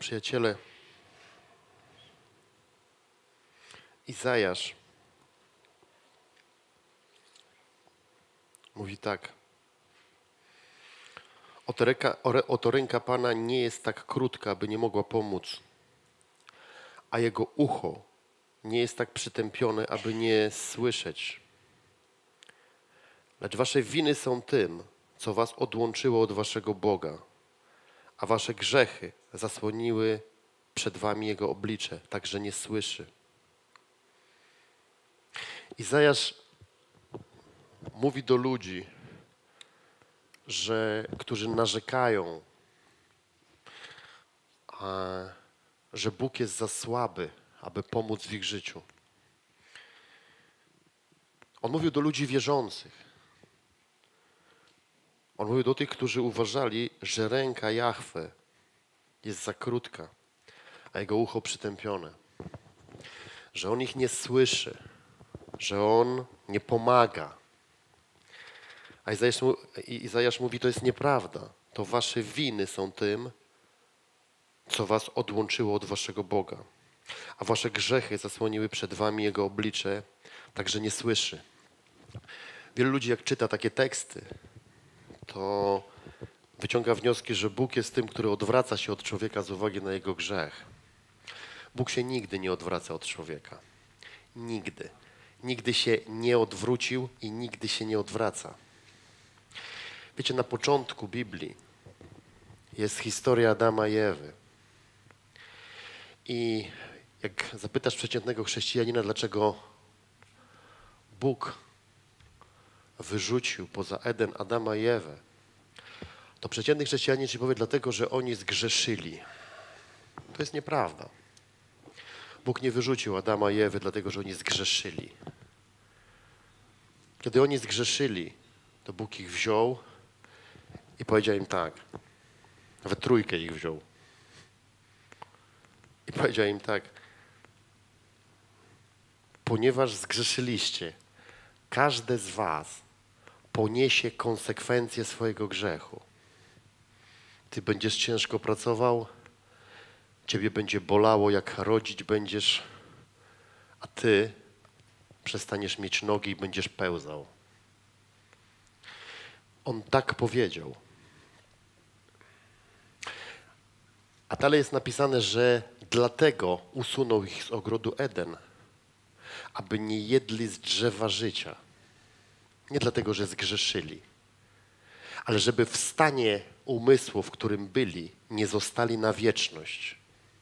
Przyjaciele, Izajasz mówi tak. Oto ręka Pana nie jest tak krótka, by nie mogła pomóc, a Jego ucho nie jest tak przytępione, aby nie słyszeć. Lecz wasze winy są tym, co was odłączyło od waszego Boga, a wasze grzechy zasłoniły przed wami Jego oblicze, tak że nie słyszy. Izajasz mówi do ludzi, którzy narzekają, że Bóg jest za słaby, aby pomóc w ich życiu. On mówił do ludzi wierzących. On mówił do tych, którzy uważali, że ręka Jahwe jest za krótka, a Jego ucho przytępione. Że On ich nie słyszy, że On nie pomaga. A Izajasz mówi, to jest nieprawda. To wasze winy są tym, co was odłączyło od waszego Boga. A wasze grzechy zasłoniły przed wami Jego oblicze, tak że nie słyszy. Wielu ludzi, jak czyta takie teksty, to wyciąga wnioski, że Bóg jest tym, który odwraca się od człowieka z uwagi na jego grzech. Bóg się nigdy nie odwraca od człowieka. Nigdy. Nigdy się nie odwrócił i nigdy się nie odwraca. Wiecie, na początku Biblii jest historia Adama i Ewy. I jak zapytasz przeciętnego chrześcijanina, dlaczego Bóg wyrzucił poza Eden Adama i Ewę, to przeciętny chrześcijanin ci powie, dlatego, że oni zgrzeszyli. To jest nieprawda. Bóg nie wyrzucił Adama i Ewy, dlatego, że oni zgrzeszyli. Kiedy oni zgrzeszyli, to Bóg ich wziął i powiedział im tak. Nawet trójkę ich wziął. I powiedział im tak. Ponieważ zgrzeszyliście, każde z was poniesie konsekwencje swojego grzechu. Ty będziesz ciężko pracował, ciebie będzie bolało, jak rodzić będziesz, a ty przestaniesz mieć nogi i będziesz pełzał. On tak powiedział. A dalej jest napisane, że dlatego usunął ich z ogrodu Eden, aby nie jedli z drzewa życia. Nie dlatego, że zgrzeszyli, ale żeby w stanie umysłu, w którym byli, nie zostali na wieczność.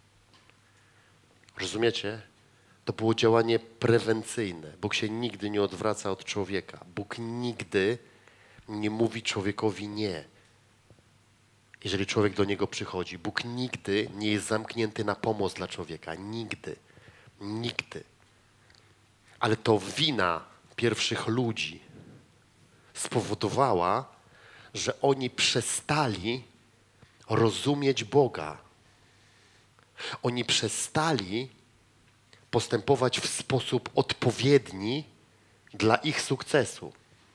Rozumiecie? To było działanie prewencyjne. Bóg się nigdy nie odwraca od człowieka. Bóg nigdy nie mówi człowiekowi nie, jeżeli człowiek do Niego przychodzi. Bóg nigdy nie jest zamknięty na pomoc dla człowieka. Nigdy. Nigdy. Ale to wina pierwszych ludzi spowodowała, że oni przestali rozumieć Boga. Oni przestali postępować w sposób odpowiedni dla ich sukcesu.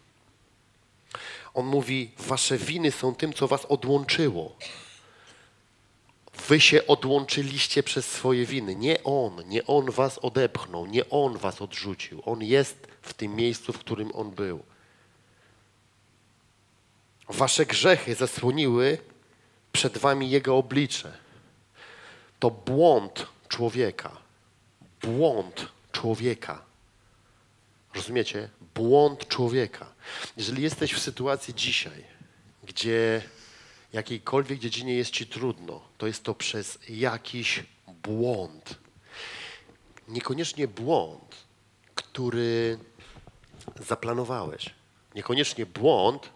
On mówi, wasze winy są tym, co was odłączyło. Wy się odłączyliście przez swoje winy. Nie On was odepchnął, nie On was odrzucił. On jest w tym miejscu, w którym On był. Wasze grzechy zasłoniły przed wami Jego oblicze. To błąd człowieka. Błąd człowieka. Rozumiecie? Błąd człowieka. Jeżeli jesteś w sytuacji dzisiaj, gdzie w jakiejkolwiek dziedzinie jest ci trudno, to jest to przez jakiś błąd. Niekoniecznie błąd, który zaplanowałeś. Niekoniecznie błąd,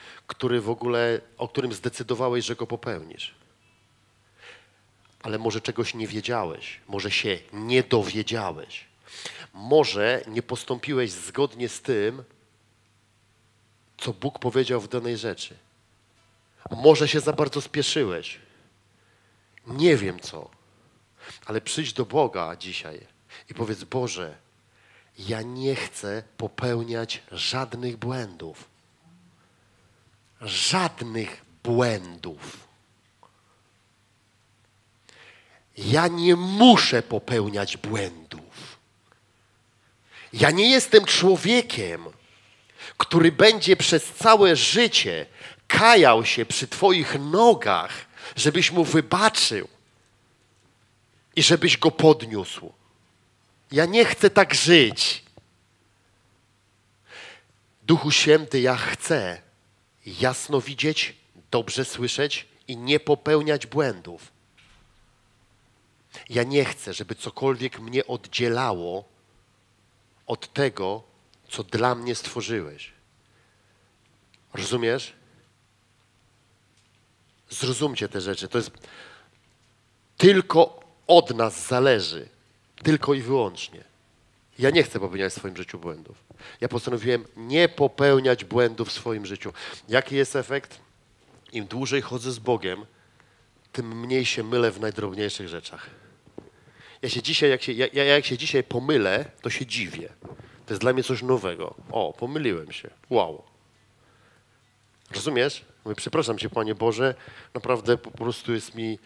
o którym zdecydowałeś, że go popełnisz. Ale może czegoś nie wiedziałeś, może się nie dowiedziałeś. Może nie postąpiłeś zgodnie z tym, co Bóg powiedział w danej rzeczy. Może się za bardzo spieszyłeś. Nie wiem co. Ale przyjdź do Boga dzisiaj i powiedz, Boże, ja nie chcę popełniać żadnych błędów. Żadnych błędów. Ja nie muszę popełniać błędów. Ja nie jestem człowiekiem, który będzie przez całe życie kajał się przy Twoich nogach, żebyś mu wybaczył i żebyś go podniósł. Ja nie chcę tak żyć. Duchu Święty, ja chcę jasno widzieć, dobrze słyszeć i nie popełniać błędów. Ja nie chcę, żeby cokolwiek mnie oddzielało od tego, co dla mnie stworzyłeś. Rozumiesz? Zrozumcie te rzeczy. To jest tylko od nas zależy. Tylko i wyłącznie. Ja nie chcę popełniać w swoim życiu błędów. Ja postanowiłem nie popełniać błędów w swoim życiu. Jaki jest efekt? Im dłużej chodzę z Bogiem, tym mniej się mylę w najdrobniejszych rzeczach. Jak się dzisiaj pomylę, to się dziwię. To jest dla mnie coś nowego. O, pomyliłem się. Wow. Rozumiesz? Mówię, przepraszam Cię, Panie Boże, naprawdę po prostu jest mi,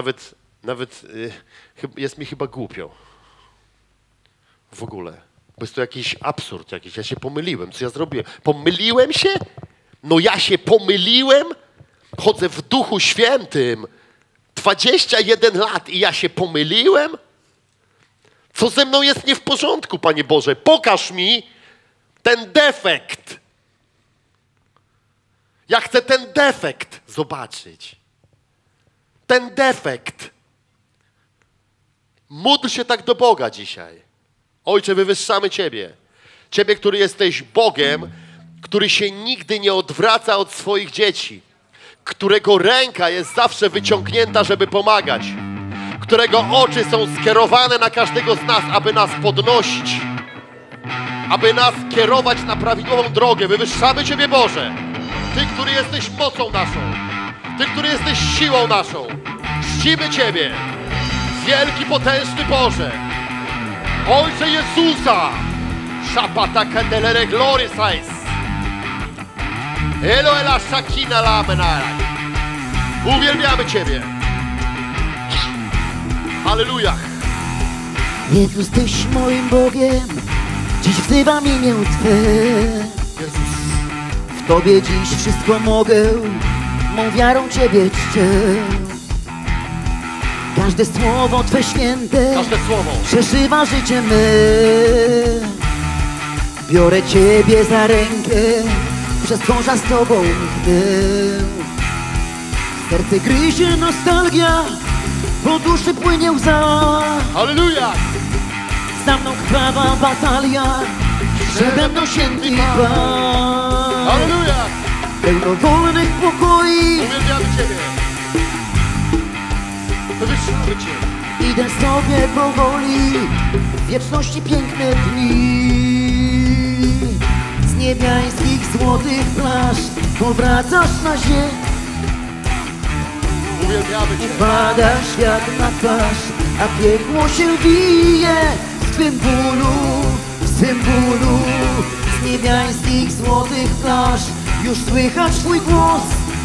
jest mi chyba głupio. W ogóle. Bo jest to jakiś absurd jakiś. Ja się pomyliłem. Co ja zrobiłem? Pomyliłem się? No ja się pomyliłem? Chodzę w Duchu Świętym 21 lat i ja się pomyliłem? Co ze mną jest nie w porządku, Panie Boże? Pokaż mi ten defekt. Ja chcę ten defekt zobaczyć. Ten defekt. Módl się tak do Boga dzisiaj. Ojcze, wywyższamy Ciebie. Ciebie, który jesteś Bogiem, który się nigdy nie odwraca od swoich dzieci. Którego ręka jest zawsze wyciągnięta, żeby pomagać. Którego oczy są skierowane na każdego z nas, aby nas podnosić. Aby nas kierować na prawidłową drogę. Wywyższamy Ciebie, Boże. Ty, który jesteś mocą naszą. Ty, który jesteś siłą naszą. Czcimy Ciebie. Wielki, potężny Boże. Ojcze Jezusa. Szapata kandelere glory sais. Elo ela shakina lamenai. Uwielbiamy Ciebie. Halleluja. Jezus, jesteś moim Bogiem. Dziś wzywam imię Twe. Jezus. W Tobie dziś wszystko mogę. Mą wiarą Ciebie czczę. Każde słowo Twe święte, Każde słowo przeszywa życie me. Biorę Ciebie za rękę, przez tworza z Tobą idę. Serce gryzie nostalgia, po duszy płynie łza. Halleluja. Za mną krwawa batalia, przede mną święty Pan. Halleluja. Pełno wolnych pokoi, Uwielbiamy Ciebie. Wywyższamy Cię. idę sobie powoli, w wieczności piękne dni. Z niebiańskich złotych plaż powracasz na ziemię. Uwielbiamy Cię. Pada świat na twarz, a piekło się wije w Twym bólu, w Twym bólu. Z niebiańskich złotych plaż już słychać Twój głos.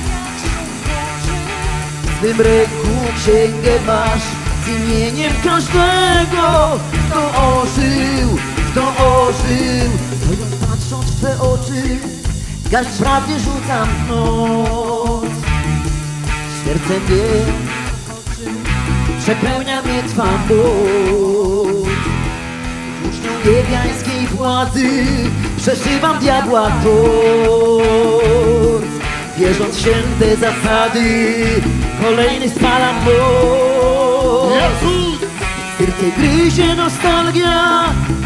W Twym ręku księgę masz z imieniem każdego, kto ożył, kto ożył. Stojąc patrząc w Twe oczy, garść prawdzie rzucam w noc. Serce mnie przepełnia mnie Twa moc. Włócznią niebiańskiej władzy przeszywam diabła tort. Wierząc w święte zasady, kolejny spalam moc. Jezus! Serce gryzie nostalgia,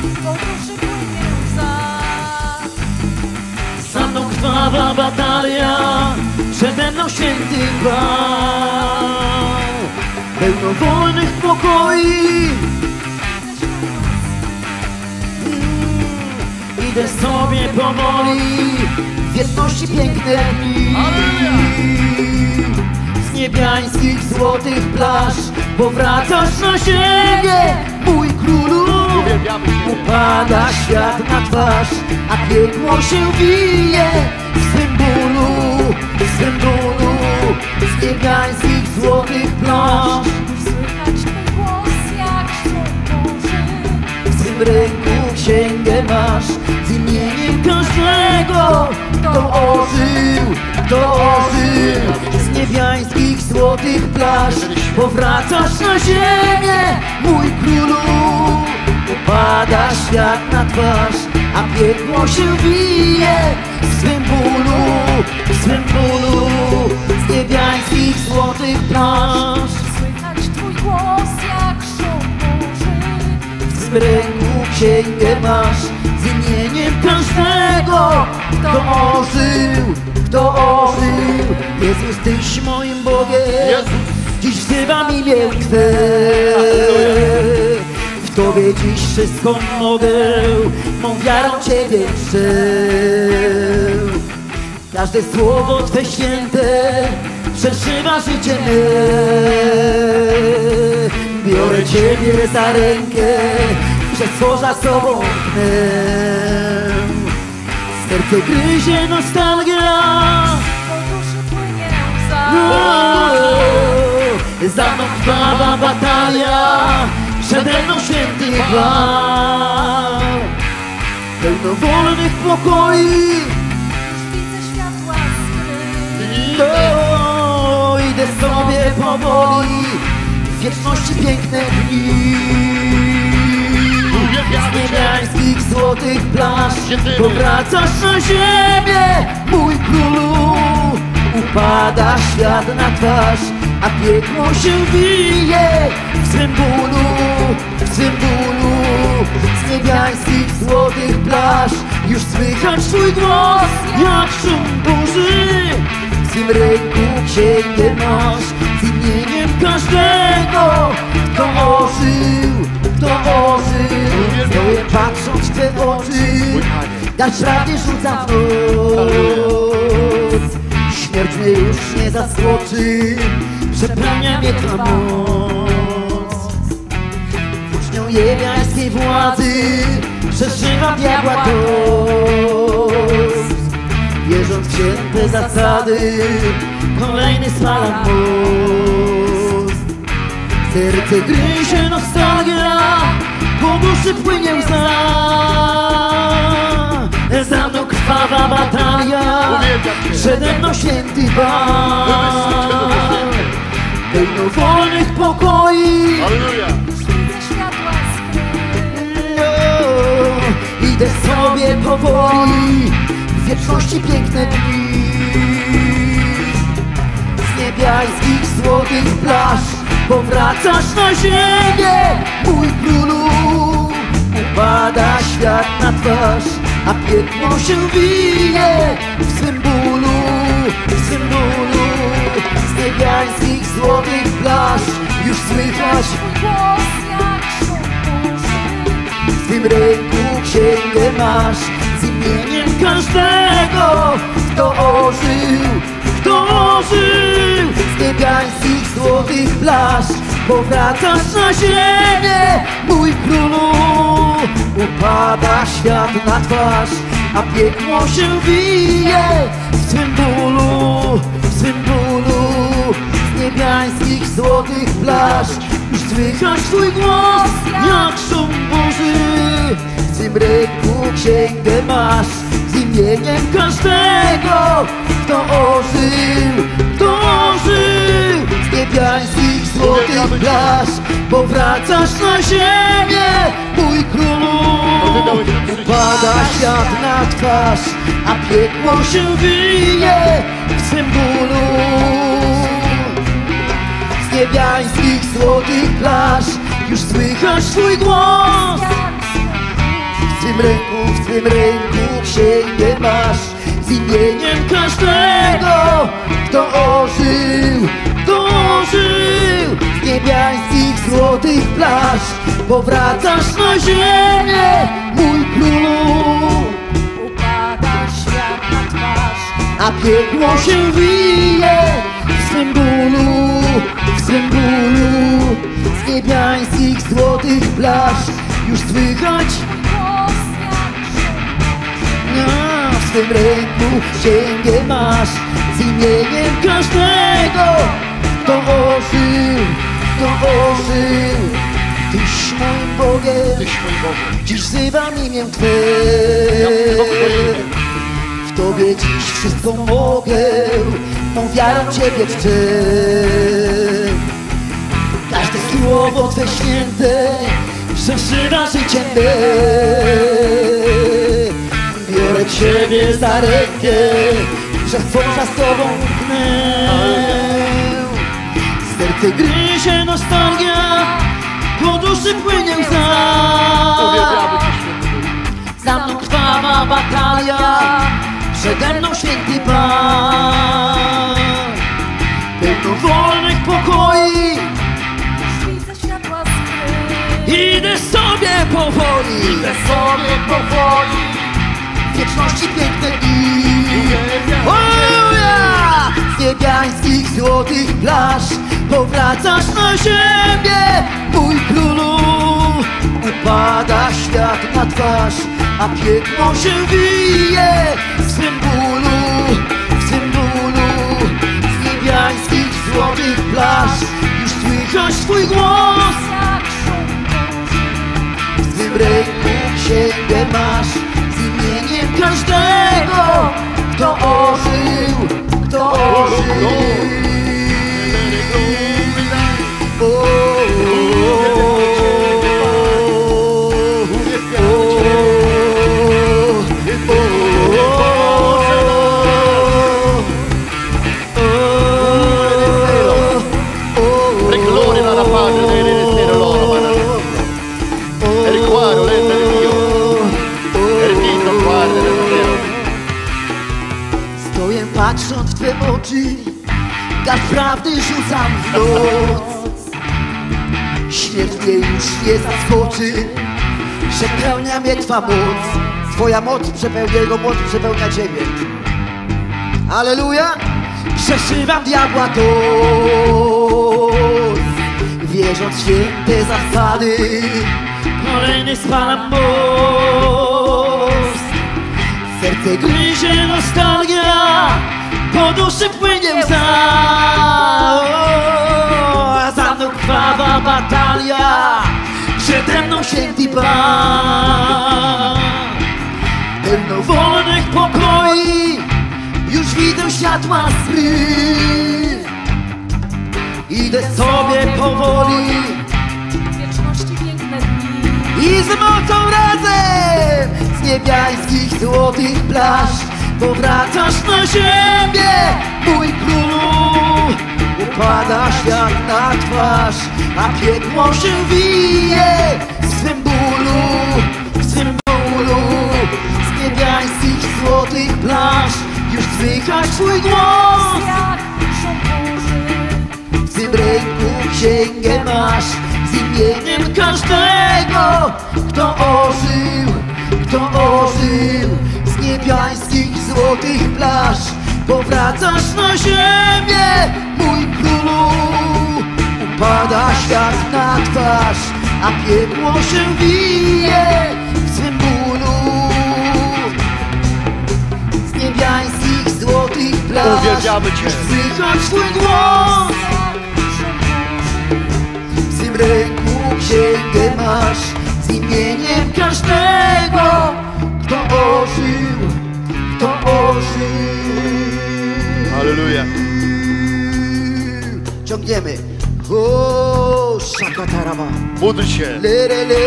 za mną krwawa batalia, przede mną święty Pan. Pełno wolnych pokoi, idę sobie powoli, w wieczności piękne dni. Z niebiańskich złotych plaż powracasz na ziemię, mój królu. Uwielbiamy Cię. Upada świat na twarz, a piekło się wije w swym bólu, w swym bólu. Z niebiańskich złotych plaż swym ręku księgę masz z imieniem każdego, kto ożył, z niebiańskich złotych plaż. Powracasz na ziemię, mój królu. Upada świat na twarz, a piekło się bije w swym bólu, z niebiańskich złotych plaż. Słychać twój głos jak szum burzy. W swym ręku księgę masz z imieniem każdego, kto ożył. Jezus, Tyś moim Bogiem, dziś wzywam imię Twe. W Tobie dziś wszystko mogę, mą wiarą Ciebie czczę. Każde słowo Twe święte przeszywa życie me. Biorę Ciebie za rękę, przez tworza sobą tnę. Serce gryzie nostalgia, Po duszy płynie łza. za mną krwawa batalia, przede mną święty bal. Pełno wolnych pokoi, Już widzę światła skry. idę sobie powoli, w wieczności piękne dni. Z niebiańskich złotych plaż powracasz na ziemię, mój królu. Upada świat na twarz, a piekło się bije w swym bólu. Z niebiańskich złotych plaż już słychać twój głos jak szum burzy. W swym ręku księgę masz z imieniem każdego, kto ożył. Stoję patrząc w Twe oczy, dać radę rzucam w noc. Śmierć mnie już nie zaskoczy, przepełnia mnie Twa moc. Włócznią niebiańskiej władzy przeszywa diabła dos. Wierząc w święte zasady, kolejny spalam most. Serce gryzie nostalgia, po duszy płynie łza. Za mną krwawa batalia, przede mną święty bal. Pełno wolnych pokoi, Już widzę światła skry. idę sobie powoli, w wieczności piękne dni. Z niebiańskich złotych plaż powracasz na ziemię, mój królu. Upada świat na twarz, a piekło się bije w swym bólu. Z niebiańskich złotych plaż już słychać Twój głos jak szum burzy. w tym ręku księgę masz z imieniem każdego, kto ożył. Z niebiańskich złotych plaż powracasz na ziemię, mój królu. Upada świat na twarz, a piekło się bije w swym bólu. Z niebiańskich złotych plaż już słychać twój głos jak szum burzy. W tym ręku księgę masz z imieniem każdego, kto ożył. Z niebiańskich złotych plaż powracasz na ziemię, mój królu. Upada świat na twarz, a piekło się bije w swym bólu. Z niebiańskich złotych plaż już słychać twój głos. W twym ręku księgę masz z imieniem każdego, kto ożył. Z niebiańskich złotych plaż powracasz na ziemię, mój królu. Upada świat na twarz, A piekło się wije w swym bólu. Z niebiańskich złotych plaż już słychać. głos jak szum. W swym ręku księgę masz z imieniem każdego, kto ożył. Tyś moim Bogiem. Tyś mój Boże. Dziś wzywam imię Twe. Ja wzywam Twoje imię. W Tobie dziś wszystko mogę, mą wiarą Ciebie czczę. Każde słowo Twe święte przeszywa życiem me. Biorę Ciebie za rękę, przez tworza z Tobą pnę. Serce gryzie nostalgia, po duszy płynie łza. Uwielbiamy Cię, święty. Za mną krwawa batalia, przede mną święty Pan. Pełno wolnych pokoi, Widzę światła skry. idę sobie powoli. Idę sobie powoli. W wieczności piękne dni. Uwielbiam O ja! Z niebiańskich złotych plaż powracasz na ziemię, mój królu. Upada świat na twarz, a piekło się wije w swym bólu, w swym bólu. Z niebiańskich złotych plaż już słychać twój głos. Jak szum burzy. W swym ręku księgę masz z imieniem każdego, kto ożył, kto ożył. Stoję patrząc w Twe oczy, gaz prawdy rzucam w noc. Śmierć mnie już nie zaskoczy, przepełnia mnie Twa moc. Twoja moc przepełnia, Jego moc przepełnia Ciebie. Alleluja! Przeszywam diabła to, wierząc w święte zasady, kolejny spalam most. Serce gryzie nostalgia, po duszy płynie łza. A za mną krwawa batalia, przede mną święty Pan. Pełno wolnych pokoi, już widzę światła sny. Idę sobie powoli W wieczności piękne dni. i z mocą razem z niebiańskich złotych plaż powracasz na ziemię, mój królu. Upada świat na twarz, a piekło się wije w swym bólu, w swym bólu. Z niebiańskich złotych plaż już słychać twój głos. Jak szum burzy. W tym ręku księgę masz z imieniem każdego, kto ożył, kto ożył. Z niebiańskich złotych plaż powracasz na ziemię, mój królu. Upada świat na twarz, a piekło się wije w swym bólu. Z niebiańskich złotych plaż Uwielbiamy Cię. słychać twój głos. W swym ręku księgę masz z imieniem każdego, kto ożył, kto ożył. Halleluja. Ciągniemy. O, szakatarawa. Módl się Le, le, le.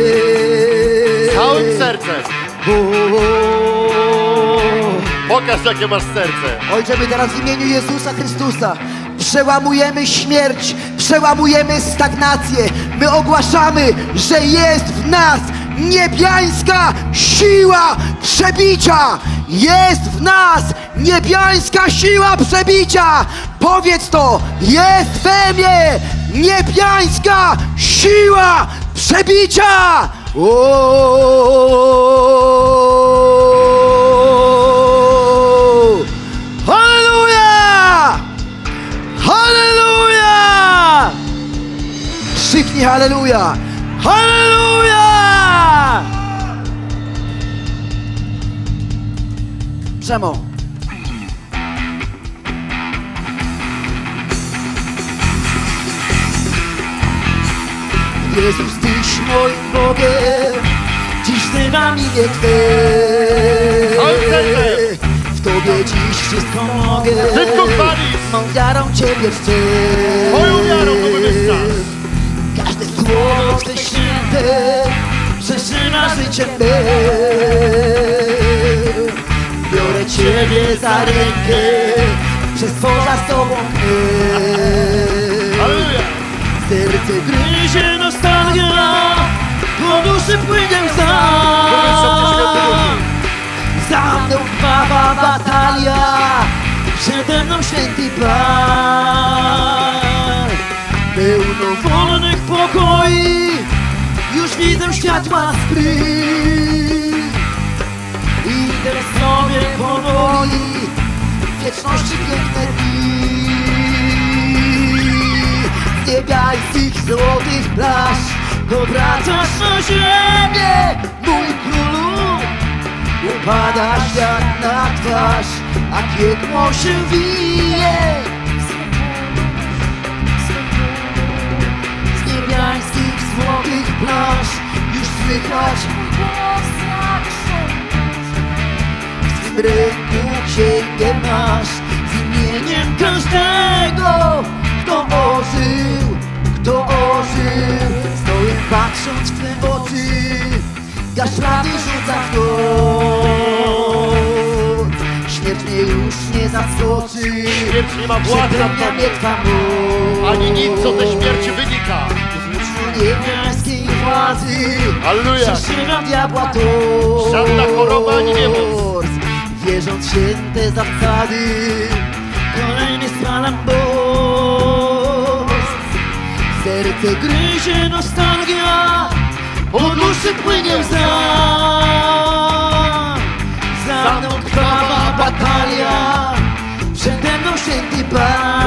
całym sercem. O. Pokaż, jakie masz serce. Ojcze, my teraz w imieniu Jezusa Chrystusa przełamujemy śmierć, przełamujemy stagnację. My ogłaszamy, że jest w nas niebiańska siła przebicia. Jest w nas niebiańska siła przebicia. Powiedz to, jest we mnie niebiańska siła przebicia. Halleluja! Halleluja! Krzyknij halleluja! Halleluja! Przemo. Jezus, Tyś moim Bogiem, dziś wzywam imię Twe. W Tobie dziś wszystko mogę, mą wiarą Ciebie czczę. Moją wiarą to wywyższa. Każde słowo Twe święte przeszyna życie me. Biorę Ciebie za rękę, przestworza z Tobą mnie. Halleluja. Serce gryzie nostalgia, po duszy płynie łza. Za mną krwawa batalia, przede mną święty Pan. Pełno wolnych pokoi, już widzę światła spryt. Idę sobie powoli, w wieczności piękne dni. Z niebiańskich złotych plaż powracasz na ziemię, mój królu. Upada świat na twarz, a piekło się wije. Z niebiańskich złotych plaż już słychać głos jak szum. w swym ręku księgę masz z imieniem każdego, kto ożył, kto ożył. Stoję patrząc w Twe oczy, gaszlany rzuca w noc. Śmierć mnie już nie zaskoczy, Śmierć nie ma władzy nad przede nami, mnie Twa moc. ani nic, co ze śmierci wynika. Niebiańskiej władzy Halleluja. przestrzegam diabła to. Żadna choroba ani niemoc. Wierząc w święte zasady, kolejny spalam boss. Serce gryzie nostalgia, po duszy płynie łza. Za mną krwawa batalia, przede mną święty Pan.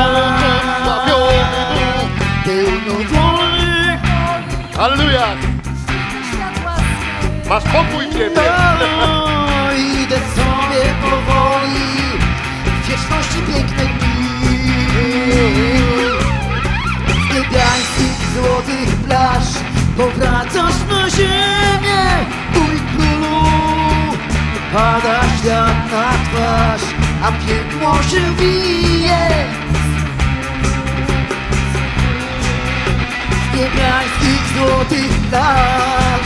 Pełno wolnych. Halleluja. Światła Masz pokój w niebie. Idę sobie powoli, w wieczności pięknej dni. Z niebiańskich złotych plaż powracasz na ziemię, mój królu. Pada świat na twarz, a piekło się wije. Z niebiańskich złotych plaż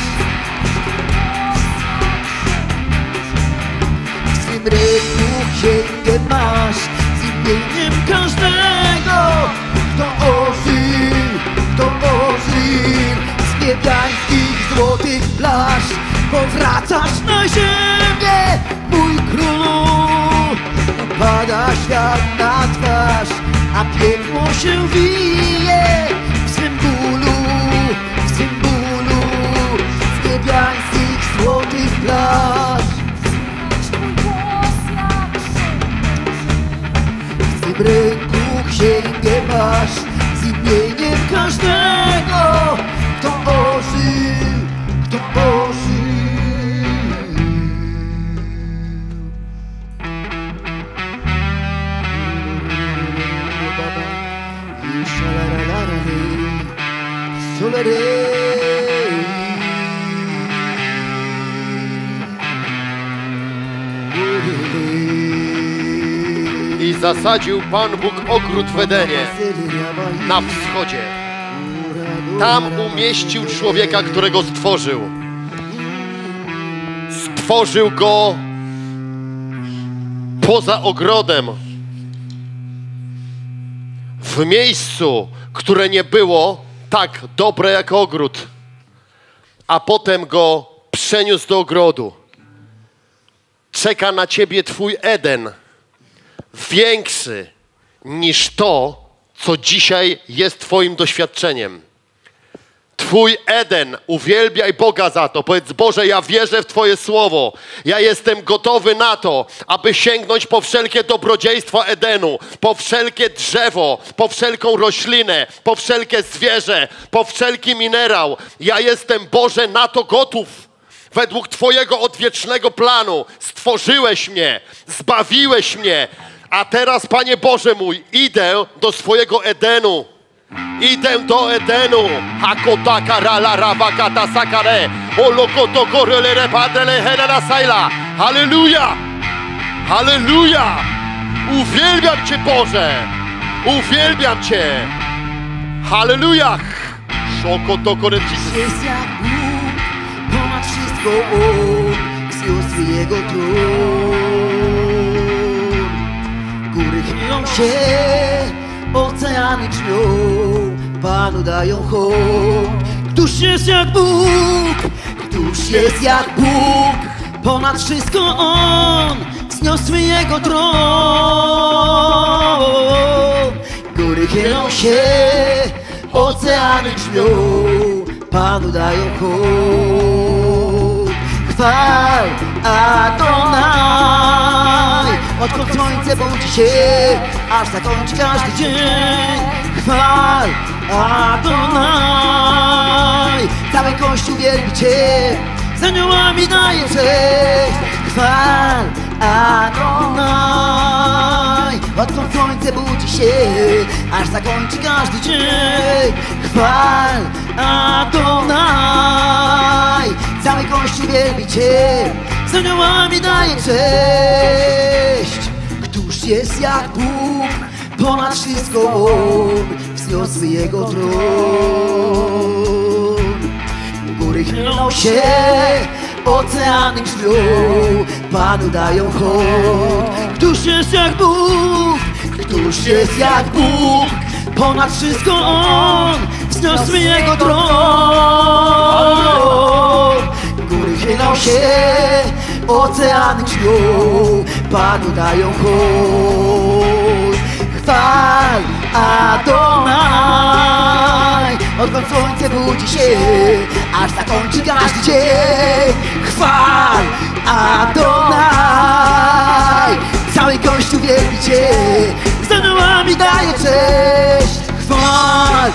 w swym ręku księgę masz z imieniem każdego, kto ożył, kto ożył. Z niebiańskich złotych plaż powracasz na ziemię, mój królu. Upada świat na twarz, a piekło się wije. W swym bólu, w swym bólu, z niebiańskich złotych plaż. Twój głos jak szum. W swym ręku księgę masz z imieniem każdego, kto ożył, kto ożył. I zasadził Pan Bóg ogród w Edenie na wschodzie. Tam umieścił człowieka, którego stworzył. Stworzył go poza ogrodem. W miejscu, które nie było tak dobre jak ogród. A potem go przeniósł do ogrodu. Czeka na ciebie twój Eden. Większy niż to, co dzisiaj jest twoim doświadczeniem. Twój Eden, uwielbiaj Boga za to. Powiedz: Boże, ja wierzę w Twoje słowo. Ja jestem gotowy na to, aby sięgnąć po wszelkie dobrodziejstwa Edenu, po wszelkie drzewo, po wszelką roślinę, po wszelkie zwierzę, po wszelki minerał. Ja jestem, Boże, na to gotów. Według Twojego odwiecznego planu stworzyłeś mnie, zbawiłeś mnie. A teraz, Panie Boże mój, idę do swojego Edenu. Idę do Edenu. Hakota karala rawakata sakare. Olokoto korelere padele helena saila. Halleluja! Halleluja! Uwielbiam Cię, Boże! Uwielbiam Cię! Halleluja! Szokoto koreciszy. Jest jak Bóg, ponad wszystko On wzniósł Jego tron. Góry chylą się, oceany grzmią, Panu dają hołd. Któż jest jak Bóg? Któż jest jak Bóg? Ponad wszystko On wzniósł Jego tron. Góry chylą się, oceany grzmią, Panu dają hołd. Chwal Adonai, odkąd słońce budzi się, aż zakończy każdy dzień. Chwal Adonai, cały Kościół wielbi Cię, z aniołami daje cześć. Chwal Adonai, odkąd słońce budzi się, aż zakończy każdy dzień. Chwal Adonai, cały Kościół wielbi Cię, z aniołami daje cześć. Któż jest jak Bóg, ponad wszystko On wzniósł Jego tron. Góry chylą się, oceany grzmią, Panu dają hołd. Któż jest jak Bóg? Któż jest jak Bóg? Ponad wszystko On wzniósł Jego tron. Góry chylą się, oceany grzmią, Panu dają hołd. Chwal Adonai, odkąd słońce budzi się, aż zakończy każdy dzień. Chwal Adonai, cały Kościół wielbi Cię, z aniołami daje cześć. Chwal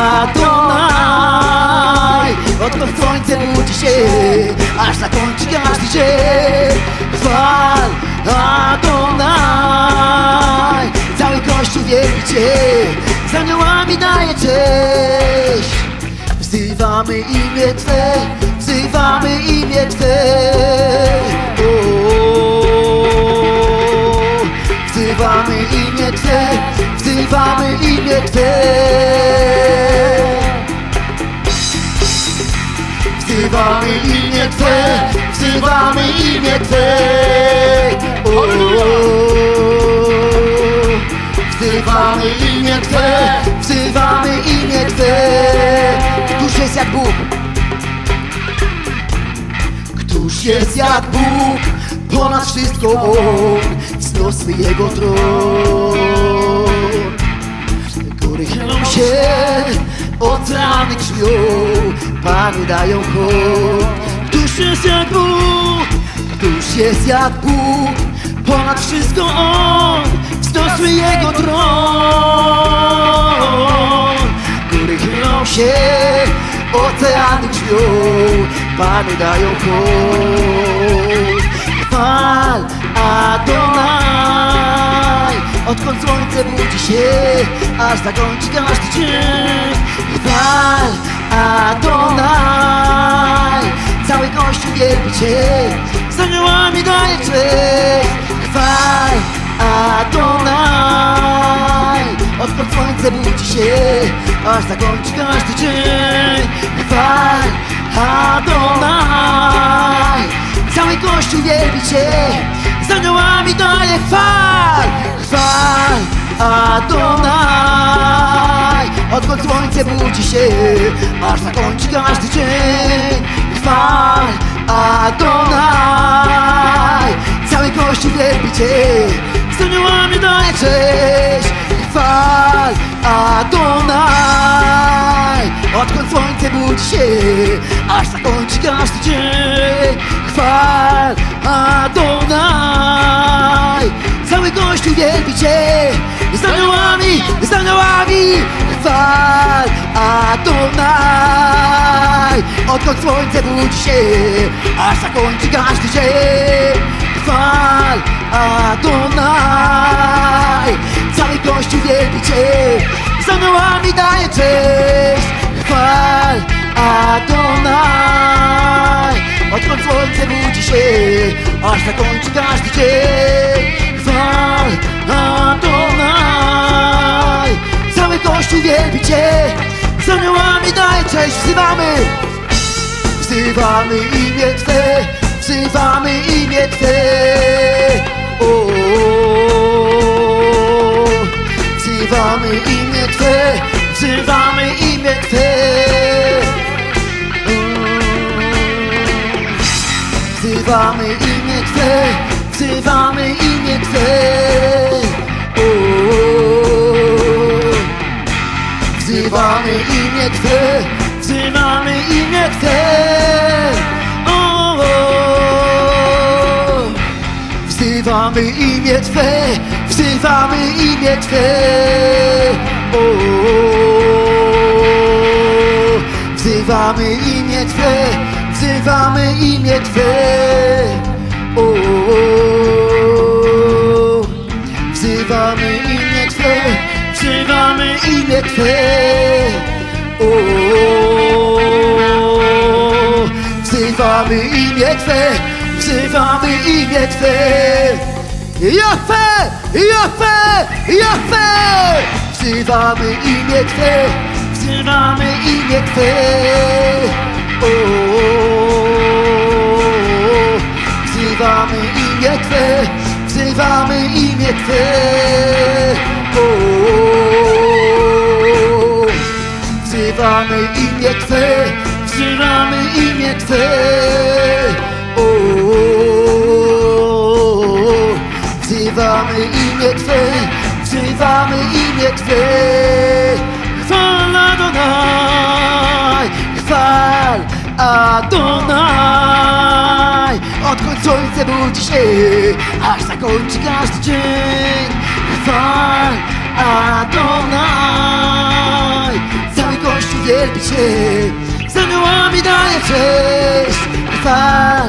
Adonai, odkąd słońce budzi się, aż zakończy każdy dzień. Chwal Adonai, cały Kościół wielbi Cię, z aniołami daje cześć. Wzywamy imię Twe, wzywamy imię Twe. Wzywamy imię Twe, wzywamy imię Twe. Wzywamy imię Twe, wzywamy imię Twe. Wzywamy imię Twe, wzywamy imię Twe. Któż jest jak Bóg? Któż jest jak Bóg? Ponad wszystko On wzniósł Jego tron. Góry chylą się, oceany grzmią, Panu dają hołd. Któż jest jak Bóg? Któż jest jak Bóg? Ponad wszystko On wzniósł Jego tron. Góry chylą się, oceany grzmią, Panu dają hołd. Chwal Adonai, odkąd słońce budzi się, aż zakończy każdy dzień. Chwal Adonai, cały Kościół wielbi Cię, z aniołami daje cześć. Chwal Adonai, odkąd słońce budzi się, aż zakończy każdy dzień. Chwal Adonai, cały Kościół wielbi Cię, z aniołami daje chwal. Chwal Adonai, odkąd słońce budzi się, aż zakończy każdy dzień. Chwal Adonai, cały Kościół wielbi Cię, z aniołami daje cześć. Chwal Adonai, odkąd słońce budzi się, aż zakończy każdy dzień. Chwal Adonai, cały Kościół wielbi Cię, z aniołami, z aniołami. Chwal Adonai, odkąd słońce budzi się, aż zakończy każdy dzień. Chwal Adonai, cały Kościół wielbi Cię, z aniołami daje cześć. Chwal Adonai, odkąd słońce budzi się, aż zakończy każdy dzień. Chwal Adonai, cały Kościół wielbi Cię, z aniołami daje cześć. Wzywamy, wzywamy imię Twe, wzywamy imię Twe. Wzywamy imię Twe, wzywamy imię Twe. Wzywamy imię Twe, wzywamy imię Twe. Wzywamy imię Twe, wzywamy imię Twe. Wzywamy imię Twe, wzywamy imię Twe. Wzywamy imię Twe, wzywamy imię Twe. Wzywamy imię Twe, wzywamy imię Twe. Wzywamy imię Twe, wzywamy imię Twe. Jahwe, Jahwe, Jahwe. Wzywamy imię Twe, wzywamy imię Twe. Wzywamy imię Twe, wzywamy imię Twe. Wzywamy imię Twe, wzywamy imię Twe. Wzywamy imię Twe, wzywamy imię Twe. Chwal Adonai, chwal Adonai, odkąd słońce budzi się, aż zakończy każdy dzień. Chwal Adonai, cały Kościół wielbi Cię, z aniołami daje cześć. Chwal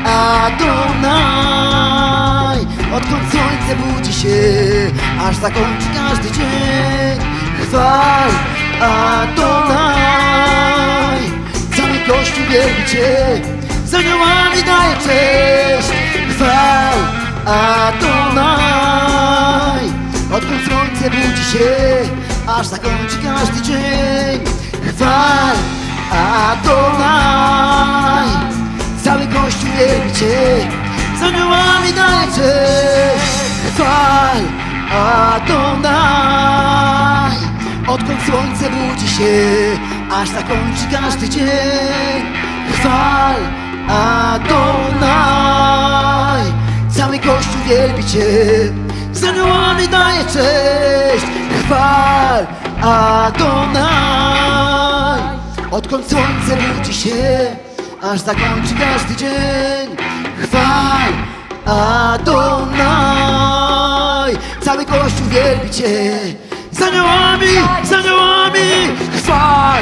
Adonai, odkąd słońce budzi się, aż zakończy każdy dzień. Chwal Adonai, cały Kościół wielbi Cię, z aniołami daje cześć. Chwal Adonai, odkąd słońce budzi się, aż zakończy każdy dzień. Chwal Adonai, cały Kościół wielbi Cię, z aniołami daje cześć. Chwal Adonai, odkąd słońce budzi się, aż zakończy każdy dzień. Chwal Adonai, cały Kościół wielbi Cię, z aniołami daje cześć. Chwal Adonai, odkąd słońce budzi się, aż zakończy każdy dzień. Chwal Adonai, cały Kościół wielbi Cię, z aniołami, z aniołami. Chwal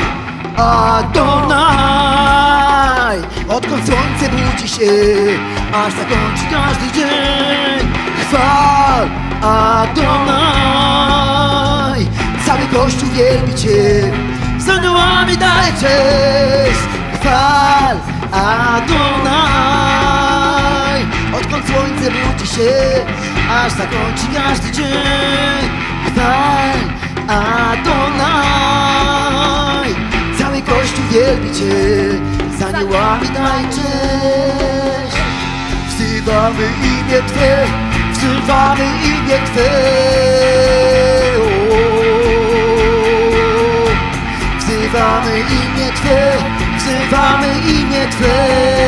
Adonai, odkąd słońce budzi się, aż zakończy każdy dzień. Chwal Adonai, cały Kościół wielbi Cię, z aniołami daje cześć. Chwal Adonai, odkąd słońce budzi się, aż zakończy każdy dzień. Chwal Adonai, cały Kościół wielbi Cię, z aniołami daje cześć. Wzywamy imię Twe, wzywamy imię Twe. Wzywamy imię Twe, wzywamy imię Twe.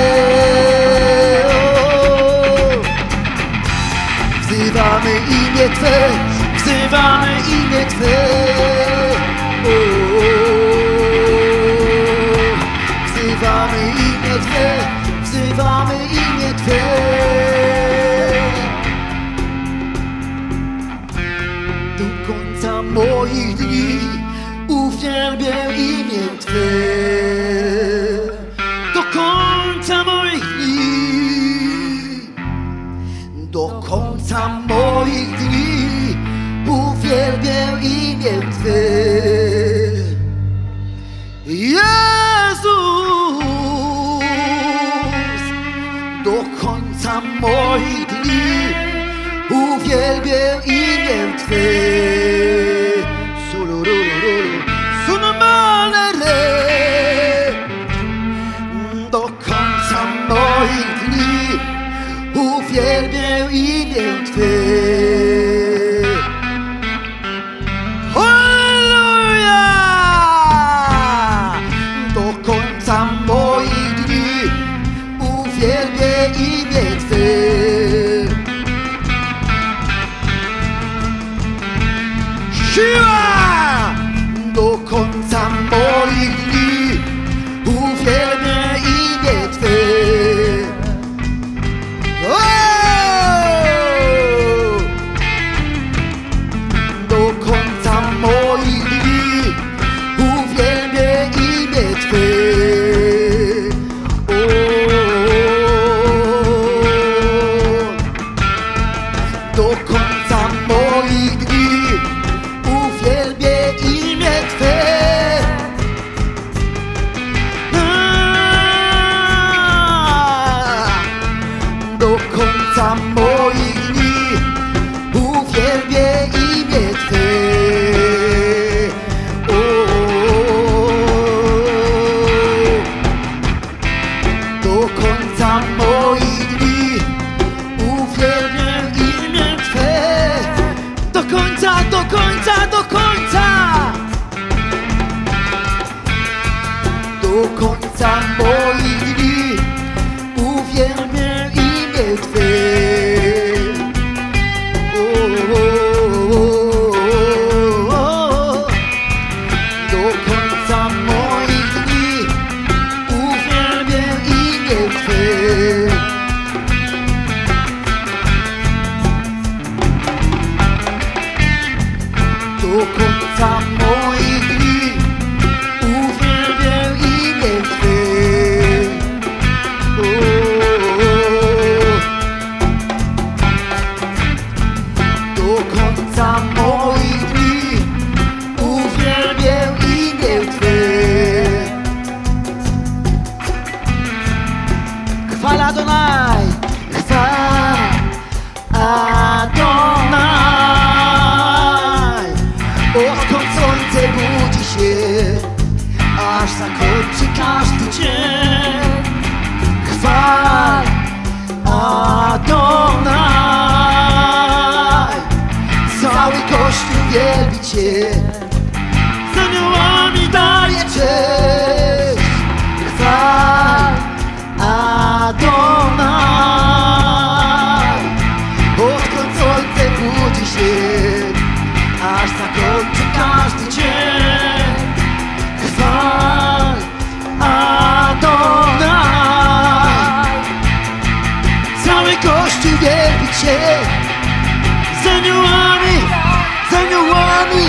Wzywamy imię Twe, wzywamy imię Twe. Wzywamy imię Twe, wzywamy imię Twe. Do końca moich dni uwielbię imię Twe. Do końca moich dni, do końca moich dni uwielbię imię Twe. Jezus, do końca moich dni uwielbię imię Twe. Do końca moich dni uwielbię imię Twe. Halleluja! Do końca moich dni uwielbię imię Twe. Siła! Do końca moich dni uwielbię imię Twe. Do końca moich dni uwielbię imię Twe. Do końca moich dni uwielbię imię Twe. Do końca moich dni uwielbię imię Twe. Do końca moich dni uwielbię imię Twe. Do końca, do końca, do końca. Do końca moich dni uwielbię imię Twe. Do końca moich dni uwielbię imię Twe. Do końca moich dni uwielbię imię Twe. Do końca moich dni uwielbię imię Twe. Chwala Adonai, chwała Adonai. Odkąd słońce budzi się, aż zakończy każdy dzień. Chwal Adonai. Cały Kościół wielbi Cię, z aniołami daje cześć. Chwal Adonai. Odkąd słońce budzi się, aż zakończy każdy dzień. Chwal Adonai. Cały Kościół wielbi Cię, z aniołami, z aniołami.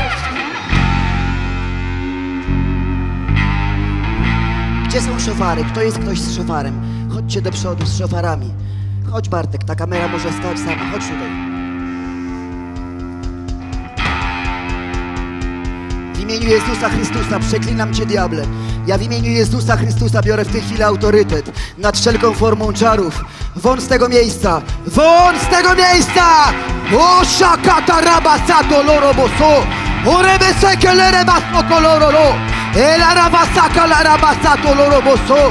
Gdzie są szofary? Kto jest ktoś z szofarem? Chodźcie do przodu z szofarami. Chodź Bartek, ta kamera może stać sama. Chodź tutaj. W imieniu Jezusa Chrystusa przeklinam Cię, diable. Ja w imieniu Jezusa Chrystusa biorę w tej chwili autorytet nad wszelką formą czarów. Won z tego miejsca! Won z tego miejsca! O shakata rabasato loroboso! O rebeseke lerebaso kolorolo! Ela rabasaka la rabasato loroboso!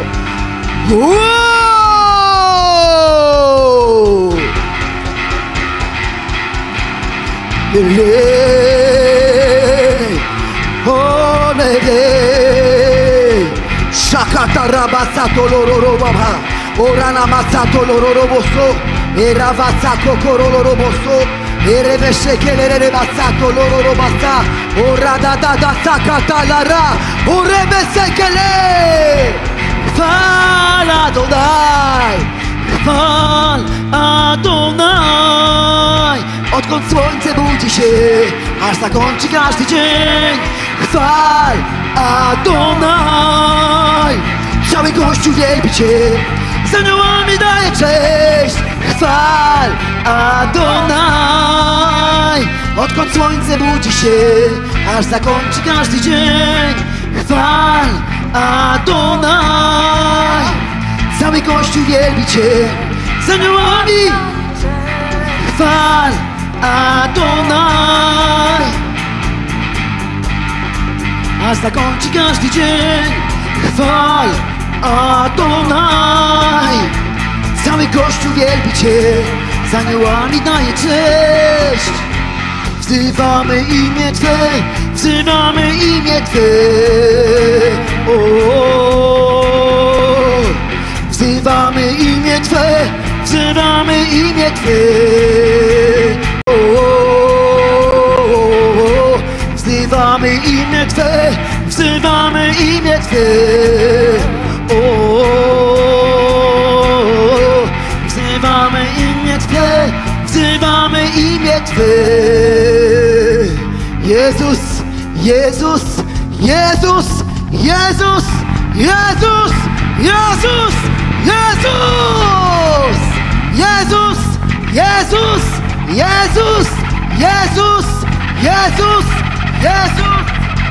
Oh, shakata rabasato lororo baba, orana masato lororo boso, eravasako kororo boso, erevesheke lerebasato lororo basa, orada da da sakata lara, orebeseke le. Chwal Adonai, chwal Adonai. Odkąd słońce budzi się, aż zakończy każdy dzień. Chwal Adonai. Cały Kościół wielbi Cię, z aniołami daje cześć. Chwal Adonai. Odkąd słońce budzi się, aż zakończy każdy dzień. chwal Adonai. Cały Kościół wielbi Cię z aniołami. Chwal Adonai. A zakończy każdy dzień. Chwal Adonai. Cały Kościół wielbi Cię, z aniołami daje cześć. Wzywamy imię Twe, wzywamy imię Twe. O, wzywamy imię Twe, wzywamy imię Twe. O, wzywamy imię Twe, wzywamy imię Twe. O, wzywamy imię Twe, wzywamy imię Twe. Jezus, Jezus, Jezus, Jezus, Jezus, Jezus, Jezus, Jezus, Jezus, Jezus, Jezus, Jezus, Jezus,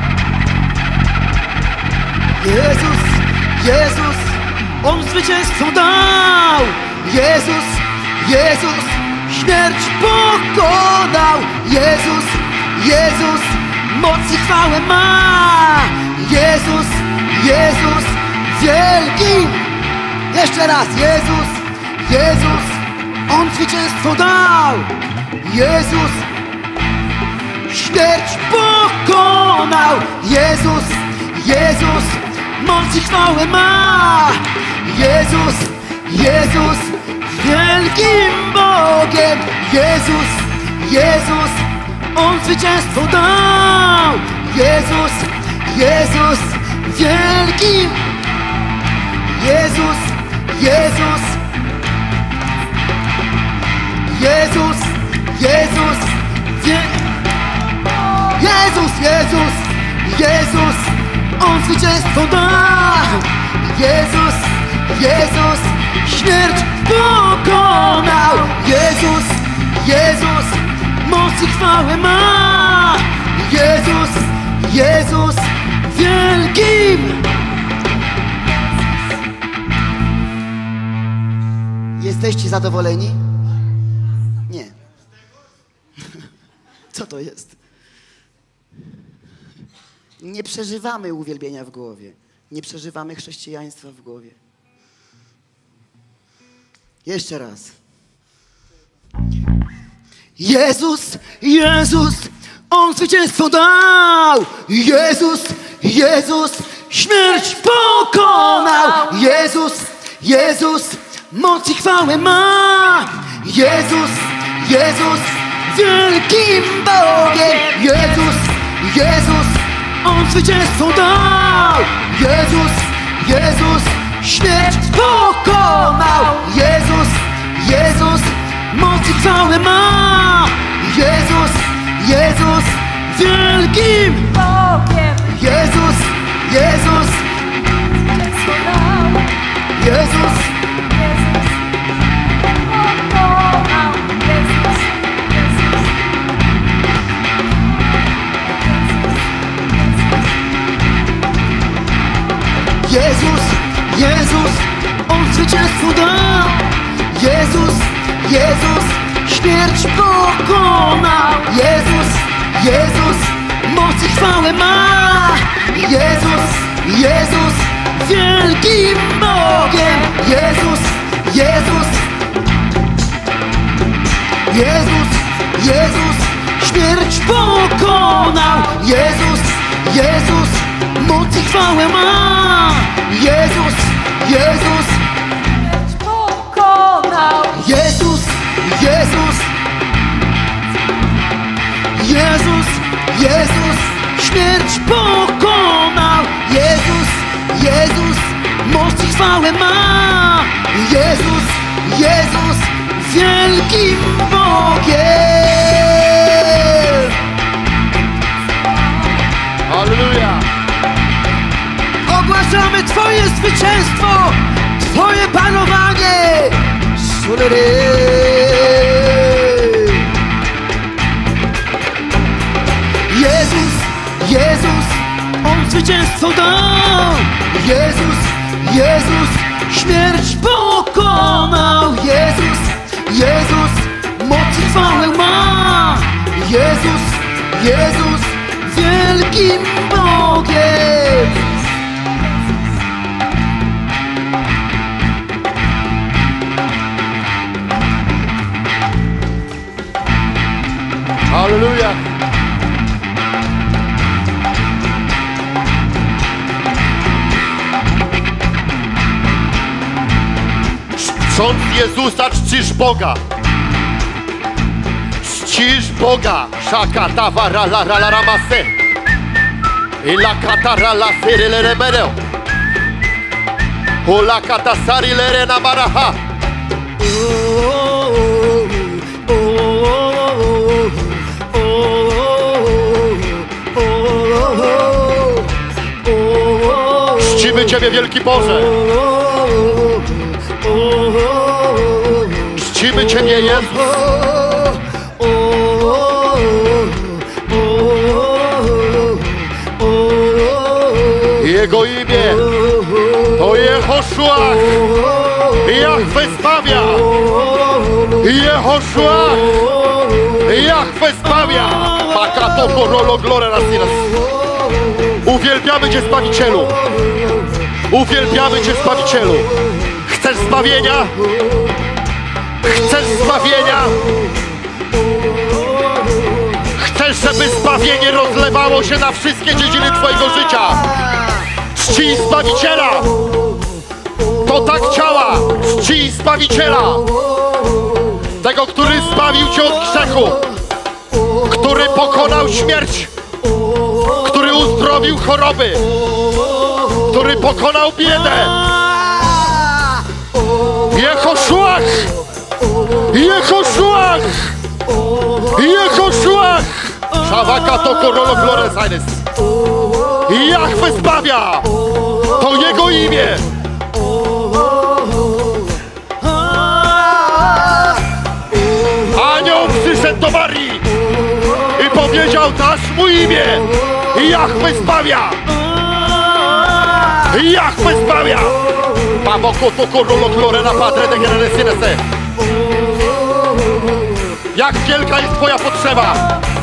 Jezus, Jezus, On zwycięstwo dał. Jezus, Jezus, śmierć pokonał. Jezus, Jezus, moc i chwałę ma. Jezus, Jezus, wielki. Jeszcze raz, Jezus, Jezus, On zwycięstwo dał. Jezus, śmierć pokonał. Jezus, Jezus, moc i chwałę ma. Jezus, Jezus, wielkim Bogiem. Jezus, Jezus, On zwycięstwo dał. Jezus, Jezus, wielkim. Jezus, Jezus, Jezus, Jezus, Jezus, Jezus, Jezus, On zwycięstwo dał. Jezus, Jezus, śmierć pokonał. Jezus, Jezus, moc i chwałę ma. Jezus, Jezus, wielkim. Jesteście zadowoleni? Nie. Co to jest? Nie przeżywamy uwielbienia w głowie. Nie przeżywamy chrześcijaństwa w głowie. Jeszcze raz. Jezus, Jezus, On zwycięstwo dał. Jezus, Jezus, śmierć pokonał. Jezus, Jezus, moc i chwałę ma. Jezus, Jezus, wielkim Bogiem. Jezus, Jezus, On zwycięstwo dał. Jezus, Jezus, śmierć pokonał. Jezus, Jezus, moc i chwałę ma. Jezus, Jezus, wielkim Bogiem. Jezus, Jezus, Zwycięstwo dał. Jezus, Jezus pokonał. Jezus, Jezus. Jezus, Jezus, On zwycięstwo dał. Jezus, Jezus, śmierć pokonał. Jezus, Jezus, moc i chwałę ma. Jezus, Jezus, wielkim Bogiem. Jezus, Jezus, Jezus, Jezus, śmierć pokonał. Jezus, Jezus, moc i chwałę ma. Jezus, Jezus, Pokonał. Jezus, Jezus, Jezus, Jezus, śmierć pokonał. Jezus, Jezus, moc i chwałę ma. Jezus, Jezus, wielkim Bogiem. Halleluja! Ogłaszamy Twoje zwycięstwo, Twoje panowanie. Jezus, Jezus, On zwycięstwo zwycięstwo dał. Jezus, Jezus, śmierć pokonał. Jezus, Jezus, moc i chwałę ma. Jezus, Jezus, wielkim Bogiem. Halleluja! Czcząc Jezusa czcisz Boga. Czcisz Boga. Szakata warala rala ramase. Ila katara la serele remereo. Ola kata sari lere na baraha. Czcimy Ciebie, wielki Boże. Czcimy Ciebie, Jezus. Jego imię to Jehoszua. Jahwe zbawia. Jehoszua. Jahwe zbawia. Makato korolo glore nasinas. Uwielbiamy Cię, Zbawicielu. Uwielbiamy Cię, Zbawicielu. Chcesz zbawienia? Chcesz zbawienia? Chcesz, żeby zbawienie rozlewało się na wszystkie dziedziny Twojego życia? Czcij Zbawiciela. To tak działa. Czcij Zbawiciela. Tego, który zbawił Cię od grzechu. Który pokonał śmierć. Który uzdrowił choroby, który pokonał biedę. Jehoszuach! Jehoszuach! Jehoszuach! Szawaka to korolo glores aines. Jahwe zbawia! To Jego imię! Anioł przyszedł do Marii i powiedział: dasz mu imię! Jahwe zbawia! Jahwe zbawia! Jak wielka jest Twoja potrzeba?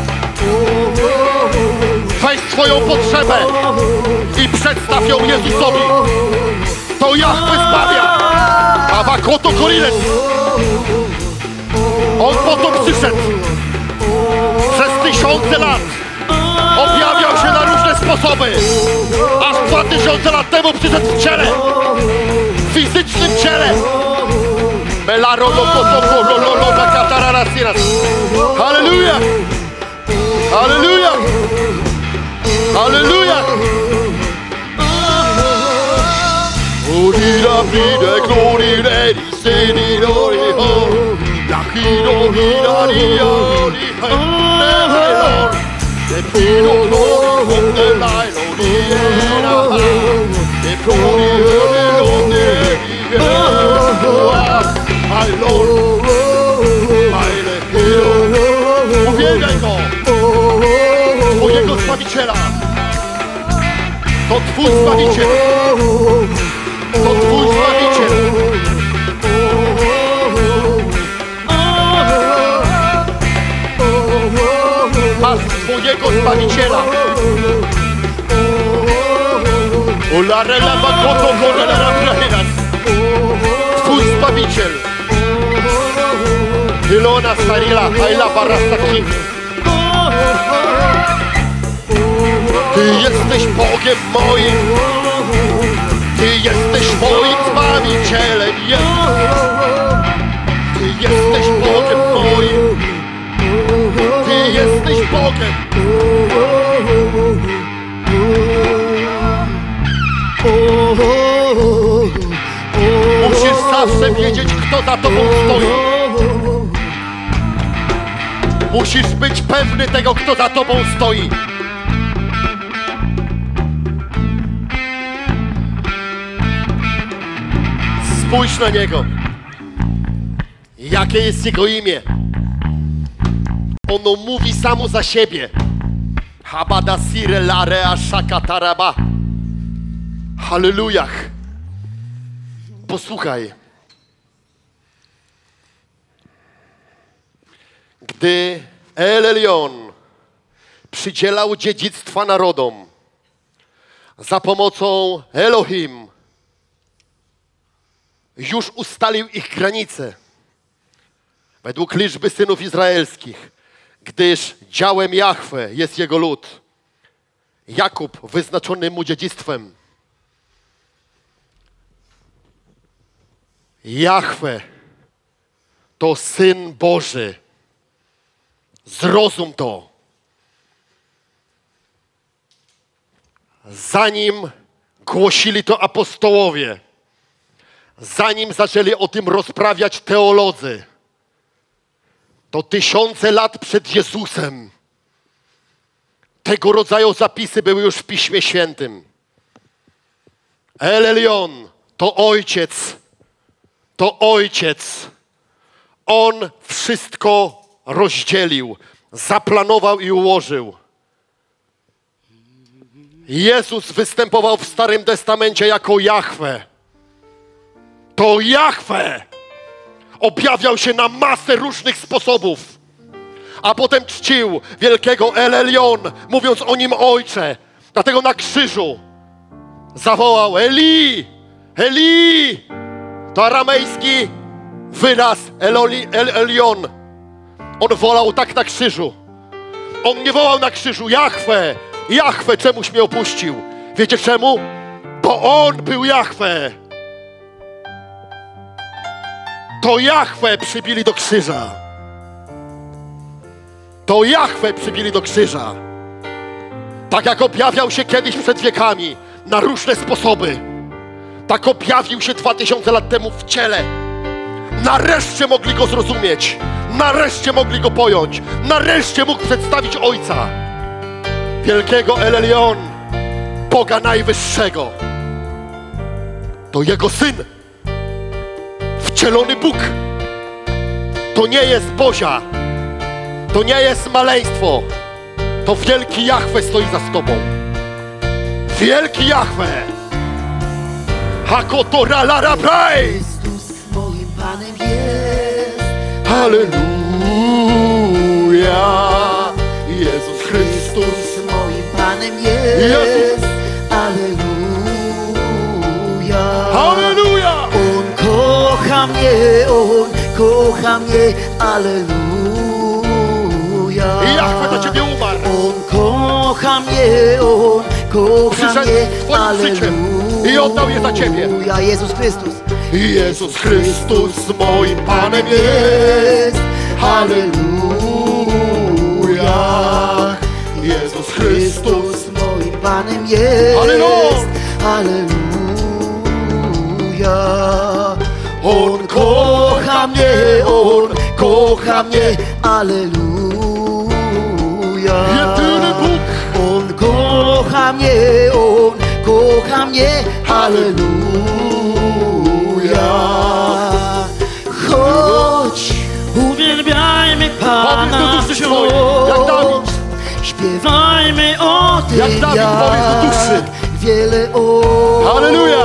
Weź Twoją potrzebę i przedstaw ją Jezusowi. To Jahwe zbawia! Abakoto koriles. On po to przyszedł. Przez tysiące lat objawiał się na różne sposoby. Aż 2000 lat temu przyszedł w ciele. W fizycznym ciele. Halleluja! Halleluja! Halleluja! Urira bride glorire di seni lori ho. Yakiro hiraria di henelor. De pino glori con de lailo di era. De glori de my Lord, my Lord. Uwielbiaj Go, Twojego Zbawiciela. To Twój Zbawiciel. To Twój Zbawiciel. Masz Twojego Zbawiciela. Ularela bakoto korela brahinas. Twój Zbawiciel. Ilona Sarila, Aila Barastakim. Ty jesteś Bogiem moim. Ty jesteś moim Zbawicielem. Ty jesteś Bogiem moim. Ty jesteś Bogiem. Musisz zawsze wiedzieć, kto za tobą stoi. Musisz być pewny tego, kto za tobą stoi. Spójrz na Niego. Jakie jest Jego imię? Ono mówi samo za siebie. Habada sire lare ashakataraba. Hallelujah. Posłuchaj. Gdy El Elyon przydzielał dziedzictwa narodom za pomocą Elohim, już ustalił ich granice według liczby synów izraelskich, gdyż działem Jahwe jest jego lud. Jakub wyznaczony mu dziedzictwem. Jahwe to Syn Boży. Zrozum to. Zanim głosili to apostołowie, zanim zaczęli o tym rozprawiać teolodzy, to tysiące lat przed Jezusem tego rodzaju zapisy były już w Piśmie Świętym. El Elyon to Ojciec. To Ojciec. On wszystko rozdzielił, zaplanował i ułożył. Jezus występował w Starym Testamencie jako Jahwe. To Jahwe objawiał się na masę różnych sposobów, a potem czcił wielkiego El Elyon, mówiąc o nim Ojcze. Dlatego na krzyżu zawołał Eli, Eli. To aramejski wyraz El Elyon. On wolał tak na krzyżu. On nie wołał na krzyżu Jahwe, Jahwe, czemuś mnie opuścił. Wiecie czemu? Bo On był Jahwe. To Jahwe przybili do krzyża. To Jahwe przybili do krzyża. Tak jak objawiał się kiedyś przed wiekami na różne sposoby, tak objawił się 2000 lat temu w ciele. Nareszcie mogli Go zrozumieć. Nareszcie mogli Go pojąć. Nareszcie mógł przedstawić Ojca. Wielkiego El Elyon, Boga Najwyższego. To Jego Syn. Wcielony Bóg. To nie jest Bozia. To nie jest maleństwo. To wielki Jahwe stoi za tobą. Wielki Jahwe. Hakotora lara praise. Chrystus moim Panem jest. Halleluja. Jezus Chrystus. Moim Panem jest. Jezus. Alleluja. Halleluja. On kocha mnie, On kocha mnie. Alleluja. I Jahwe do ciebie umarł. On kocha mnie, On kocha Przyszedł mnie. swoim życiem i oddał je za ciebie. Alleluja. Jezus Chrystus. Jezus Chrystus moim Panem jest. Halleluja. Jezus Chrystus. Moim Panem jest. Halleluja. Alleluja. On kocha mnie, On kocha mnie. Alleluja. Jedyny Bóg. On kocha mnie, On kocha mnie. Alleluja. Chodź, uwielbiajmy Pana Powiedz do duszy swojej, jak Dawid. Śpiewajmy o tym, Jak Dawid, powiedz do duszy. wiele On Halleluja.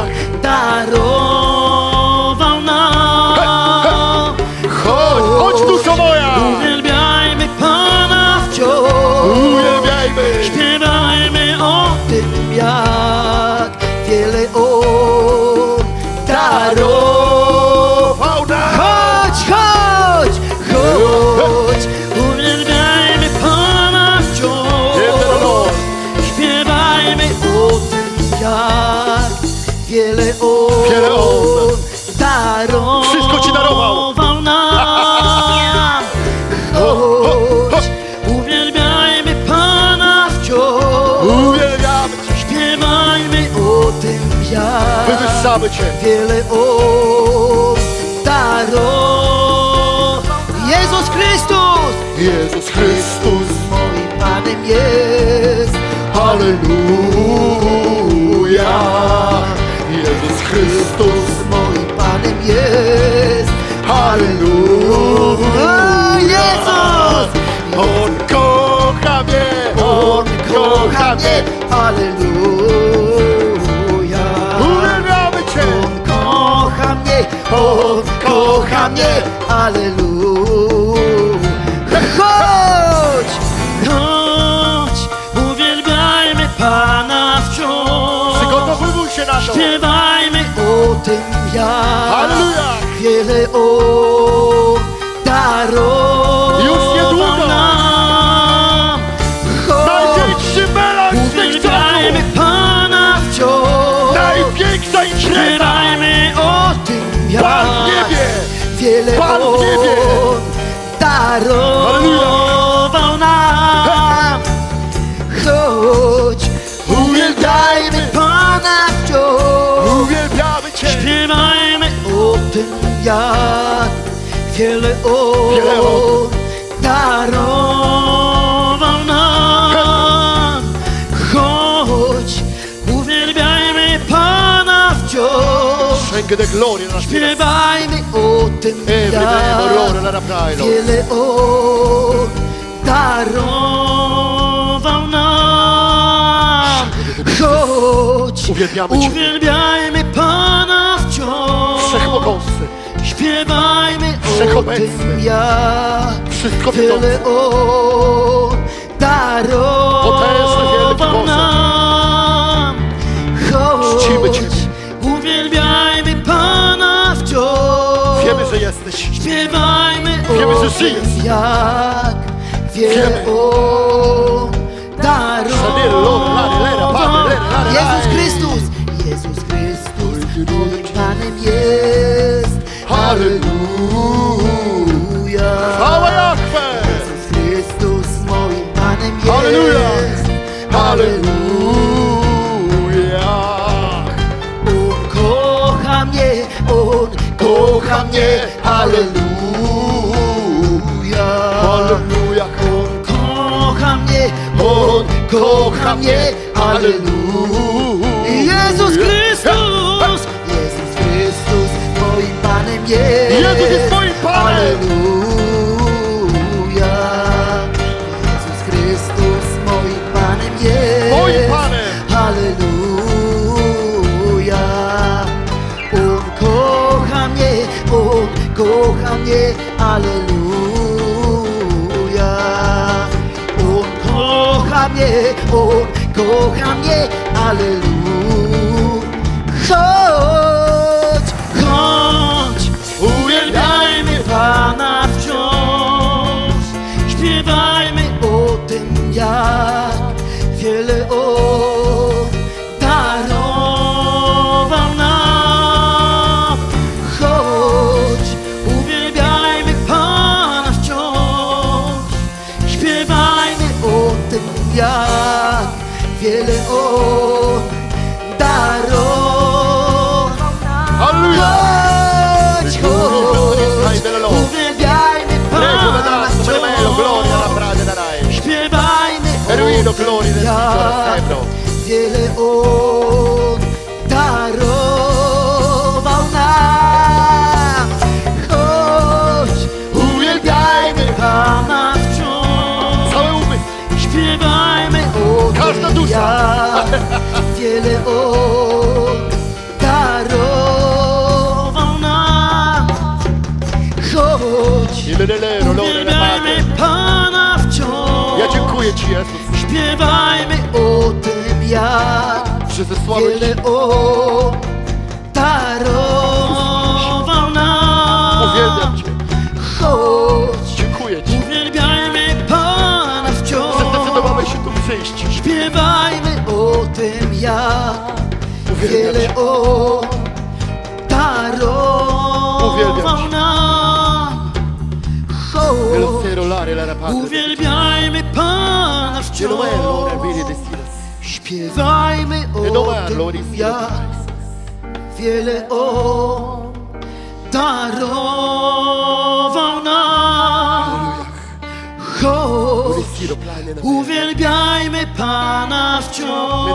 darował nam. Chodź, chodź duszo moja. Uwielbiajmy Pana wciąż. Uwielbiajmy. Śpiewajmy o tym, jak wiele On darował nam. Chodź, chodź, chodź. Uwielbiajmy Pana wciąż. Śpiewajmy o tym, jak wiele On darował. Wszystko ci darował. nam. Chodź, uwielbiajmy Pana wciąż. Uwielbiamy Cię. Śpiewajmy o tym, jak Wywyższamy Cię. wiele On darował. Jezus Chrystus. Jezus Chrystus. Moim Panem jest. Halleluja. Jezus Chrystus. Moim Panem jest. Halleluja. Jezus. On kocha mnie. On kocha mnie. Alleluja. On kocha mnie, Alleluja. Chodź, chodź, uwielbiajmy Pana wciąż. Przygotowuj się na to. Śpiewajmy o tym, jak Halleluja. wiele On darował Już niedługo. nam. Chodź, Największy melanż z tych uwielbiajmy czasów. Pana wciąż. Największa impreza. Śpiewajmy o tym, jak Pan w niebie. wiele Pan w niebie. On darował nam. Chodź, uwielbiajmy Pana wciąż. Uwielbiamy Cię. Śpiewajmy o tym, jak wiele Wiele On On darował nam. Chodź, uwielbiajmy Pana wciąż. Schenke de gloria nella spirita. Śpiewajmy o tym, Everyday l'ora jak nella praino. wiele On darował nam. Chodź, Uwielbiamy Cię. uwielbiajmy Pana wciąż. Wszechmogący. Śpiewajmy o Wszechobecny. tym, jak Wszystko wiele wiedzący. On Potężny, wielki darował Boże. nam. Czcimy Cię. Chodź, uwielbiajmy Pana wciąż. Wiemy, że jesteś. Śpiewajmy Wiemy, o że żyjesz. tym, jak wiele Wiemy. On darował. Jezus Chrystus, Jezus Chrystus, moim Panem jest. Halleluja. Chwała Jahwe. Jezus Chrystus, moim Panem jest. Halleluja. Halleluja. On kocha mnie, On kocha mnie, Halleluja. Halleluja. On kocha mnie, On kocha mnie, Halleluja. Jezus Chrystus, Jezus Chrystus, moim Panem jest. Jezus jest moim Panem. Halleluja. Jezus Chrystus, moim Panem jest. Moim Panem. Halleluja. On kocha mnie, On kocha mnie, Alleluja. On kocha mnie, On kocha mnie, Alleluja. Chodź, chodź, uwielbiajmy Pana wciąż. Śpiewajmy o tym, jak wiele On darował nam. Chodź, uwielbiajmy Pana wciąż. Śpiewajmy o tym, jak wiele On darował nam. Halleluja. Chodź, chodź, uwielbiajmy Pana wciąż. Gloria alla praia darai. Śpiewajmy Eruino o gloria tym, del Signore jak sempre. wiele On darował nam. Chodź, uwielbiajmy Pana wciąż. Cały umysł. Śpiewajmy o Każda tym, dusza. jak wiele On darował nam. Chodź, Il nero, l'ora della uwielbiajmy pace. Pana wciąż. Ja dziękuję Ci, Jezus, Śpiewajmy o tym, jak że zesłałeś wiele On darował nam. Uwielbiam Cię. Chodź, Dziękuję Ci, uwielbiajmy Pana wciąż. że zdecydowałeś się tu przyjść. Śpiewajmy o tym, jak Uwielbiam wiele Cię. On Uwielbiam darował Cię. nam. Nello Chodź, stero l'area della pace. uwielbiajmy Pana Che non è l'ora wciąż. vedi destino. Śpiewajmy E non o è l'ora tym, di jak wiele On darował nam. Chodź, Destino plane na uwielbiajmy Pana wciąż.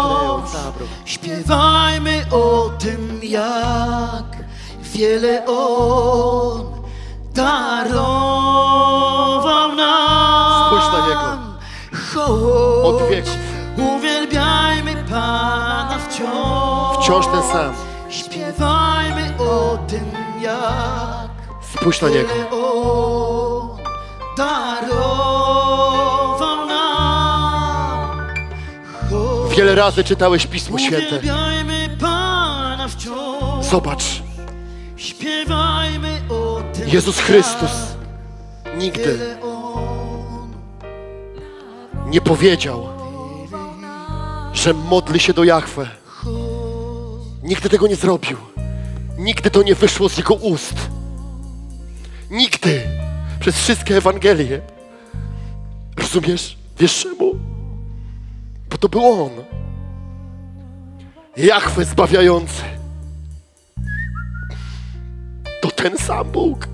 Śpiewajmy o tym, jak wiele On darował nam. Spójrz na Niego. Chodź, Od wieków. uwielbiajmy Pana wciąż. Wciąż ten sam. Śpiewajmy o tym, jak Spójrz na Niego. wiele On darował nam. Wiele razy czytałeś Pismo Święte. Uwielbiajmy Pana wciąż. Zobacz, Śpiewajmy o tym, Jezus Chrystus nigdy wiele On nie powiedział, że modli się do Jahwe. Nigdy tego nie zrobił. Nigdy to nie wyszło z Jego ust. Nigdy. Przez wszystkie Ewangelie. Rozumiesz? Wiesz czemu? Bo to był On. Jahwe zbawiający. To ten sam Bóg.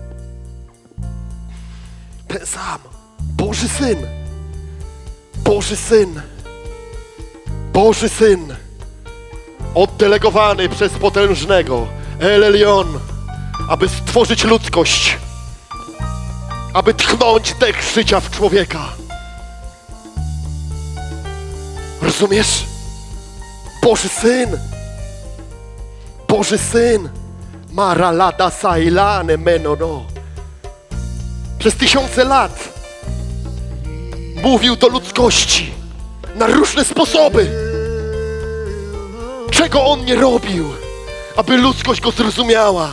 Ten sam. Boży Syn. Boży Syn. Boży Syn. Oddelegowany przez potężnego El Elyon, aby stworzyć ludzkość. Aby tchnąć dech życia w człowieka. Rozumiesz? Boży Syn. Boży Syn. Maralada sailane menono. Przez tysiące lat mówił do ludzkości na różne sposoby. Czego On nie robił, aby ludzkość Go zrozumiała?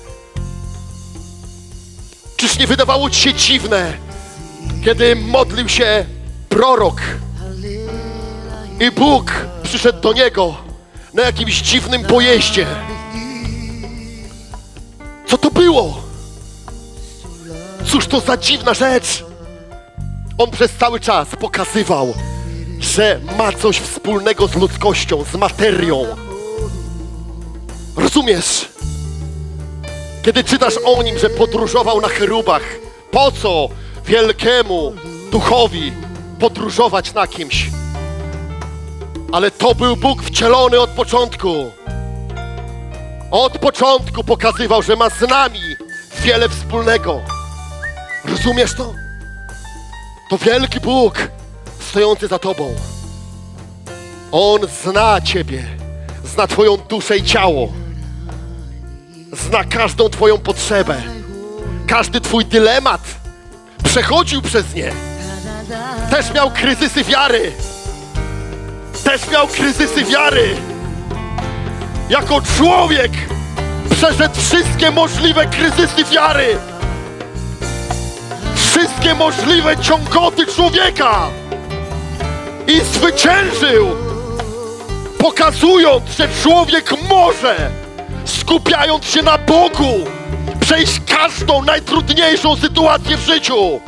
Czyż nie wydawało Ci się dziwne, kiedy modlił się prorok i Bóg przyszedł do niego na jakimś dziwnym pojeździe? Co to było? Cóż to za dziwna rzecz? On przez cały czas pokazywał, że ma coś wspólnego z ludzkością, z materią. Rozumiesz? Kiedy czytasz o Nim, że podróżował na cherubach, po co wielkiemu duchowi podróżować na kimś? Ale to był Bóg wcielony od początku. Od początku pokazywał, że ma z nami wiele wspólnego. Rozumiesz to? To wielki Bóg stojący za tobą. On zna ciebie, zna twoją duszę i ciało. Zna każdą twoją potrzebę. Każdy twój dylemat. Przechodził przez nie. Też miał kryzysy wiary. Też miał kryzysy wiary. Jako człowiek przeszedł wszystkie możliwe kryzysy wiary. Wszystkie możliwe ciągoty człowieka. I zwyciężył, pokazując, że człowiek może, skupiając się na Bogu, przejść każdą najtrudniejszą sytuację w życiu.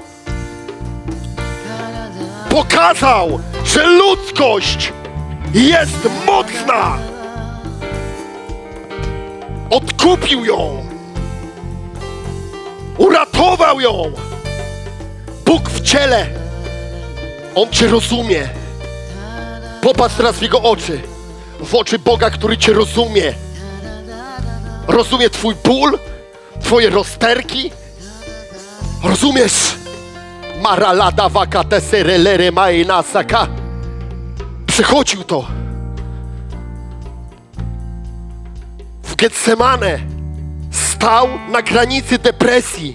Pokazał, że ludzkość jest mocna. Odkupił ją. Uratował ją. Bóg w ciele. On cię rozumie. Popatrz teraz w Jego oczy. W oczy Boga, który cię rozumie. Rozumie twój ból, twoje rozterki. Rozumiesz? Maralada wakate serelere mainasaka. Przechodził to. W Getsemane stał na granicy depresji.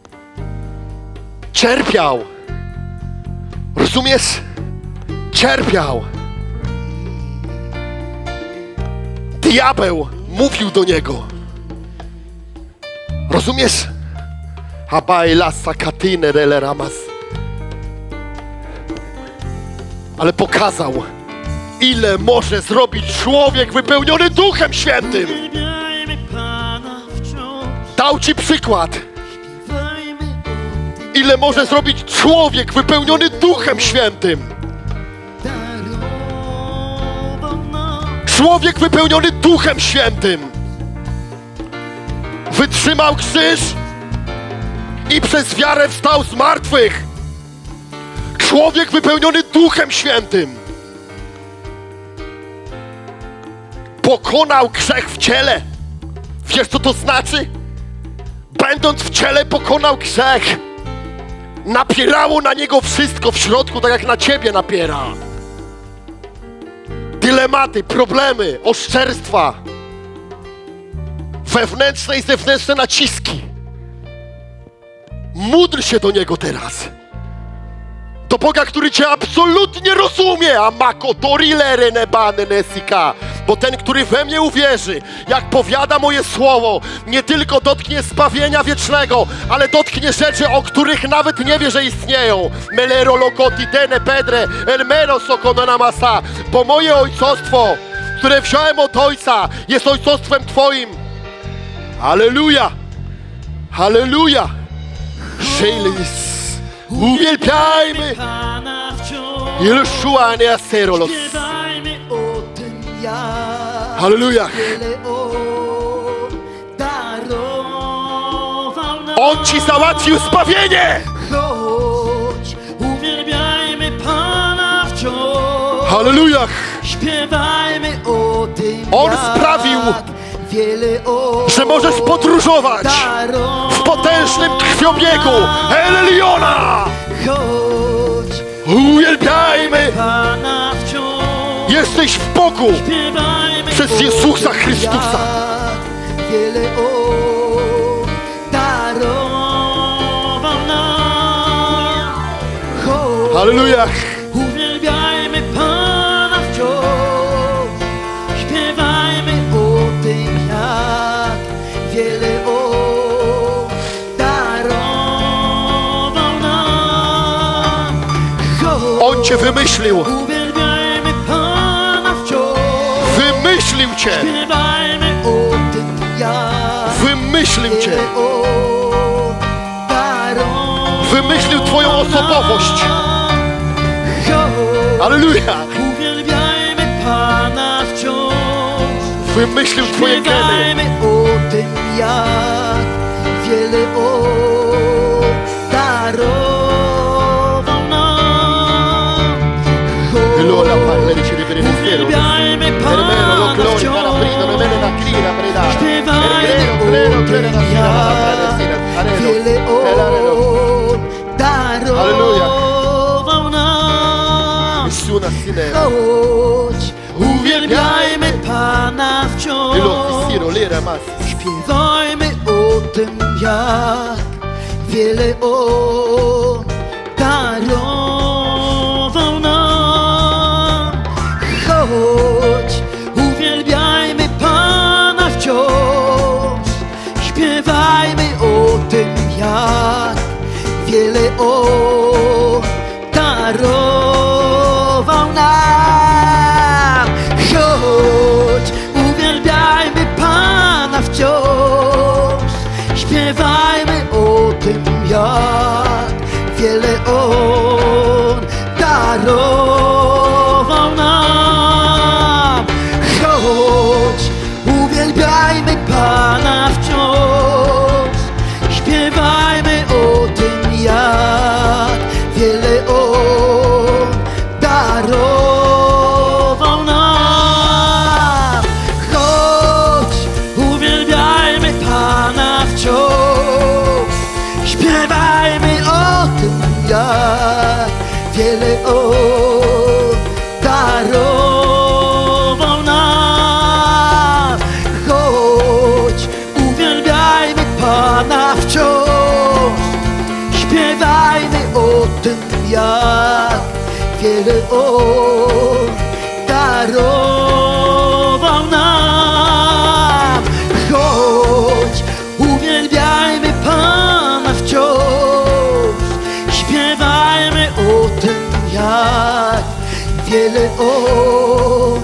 Cierpiał. Rozumiesz? Cierpiał. Diabeł mówił do niego. Rozumiesz? Habaila sakatine rele ramas. Ale pokazał, ile może zrobić człowiek wypełniony Duchem Świętym. Dał ci przykład. Ile może zrobić człowiek wypełniony Duchem Świętym. Człowiek wypełniony Duchem Świętym wytrzymał krzyż i przez wiarę wstał z martwych. Człowiek wypełniony Duchem Świętym pokonał grzech w ciele. Wiesz, co to znaczy? Będąc w ciele, pokonał grzech. Napierało na niego wszystko w środku, tak jak na ciebie napiera. Dylematy, problemy, oszczerstwa. wewnętrzne i zewnętrzne naciski. Módl się do Niego teraz. Do Boga, który Cię absolutnie rozumie. Amako torilere nebane nesika. Bo ten, który we mnie uwierzy, jak powiada moje słowo, nie tylko dotknie zbawienia wiecznego, ale dotknie rzeczy, o których nawet nie wie, że istnieją. Melero lokoti dene pedre elmero sokononamasa. Bo moje ojcostwo, które wziąłem od Ojca, jest ojcostwem Twoim. Halleluja! Halleluja! Szejlis! Uwielbiajmy Pana wciąż. Jeszua Neaserolos. Śpiewajmy o tym, jak Halleluja! wiele On darował nam. On Ci załatwił zbawienie! Chodź, uwielbiajmy Pana wciąż. Halleluja! Śpiewajmy o tym, On jak sprawił, wiele On że możesz podróżować darował w potężnym krwiobiegu Eleliona! Chodź, Uwielbiajmy! Pana wciąż. Jesteś w Bogu Śpiewajmy przez o Jezusa tym, Chrystusa. jak wiele On darował nam. Chodź, Halleluja! uwielbiajmy Pana wciąż. Śpiewajmy o tym, jak wiele On darował nam. Chodź, On Cię wymyślił! uwielbiajmy Pana wciąż. Wymyślił Cię! Śpiewajmy o tym, jak Wymyślił Cię! wiele On darował Wymyślił Twoją osobowość! nam. Halleluja! Uwielbiajmy Pana wciąż. Wymyślił Twoje geny! Śpiewajmy o tym, jak wiele On darował nam. Lola parleri ci riprende zero. Uwielbiajmy Hermeno lo Pana glori cara brido no mene na crina predare. Śpiewajmy Ergreno o creno tym, na sina na jak predestina. wiele Areno. On darował nam. Nessuna sinera. Chodź, uwielbiajmy Pana wciąż. Lo siro lera mas. Śpiewajmy o tym, jak wiele On darował nam. Chodź, uwielbiajmy Pana wciąż. Śpiewajmy o tym, jak wiele On darował nam. Chodź, uwielbiajmy Pana wciąż. Śpiewajmy o tym, jak wiele On darował nam. Chodź, uwielbiajmy Pana wciąż. Śpiewajmy o tym, jak wiele On darował nam. Chodź, uwielbiajmy Pana wciąż. Śpiewajmy o tym, jak wiele On darował nam. Chodź, uwielbiajmy Pana wciąż. Śpiewajmy o tym, jak wiele On darował nam. Chodź, uwielbiajmy Pana wciąż. Śpiewajmy o tym, jak wiele On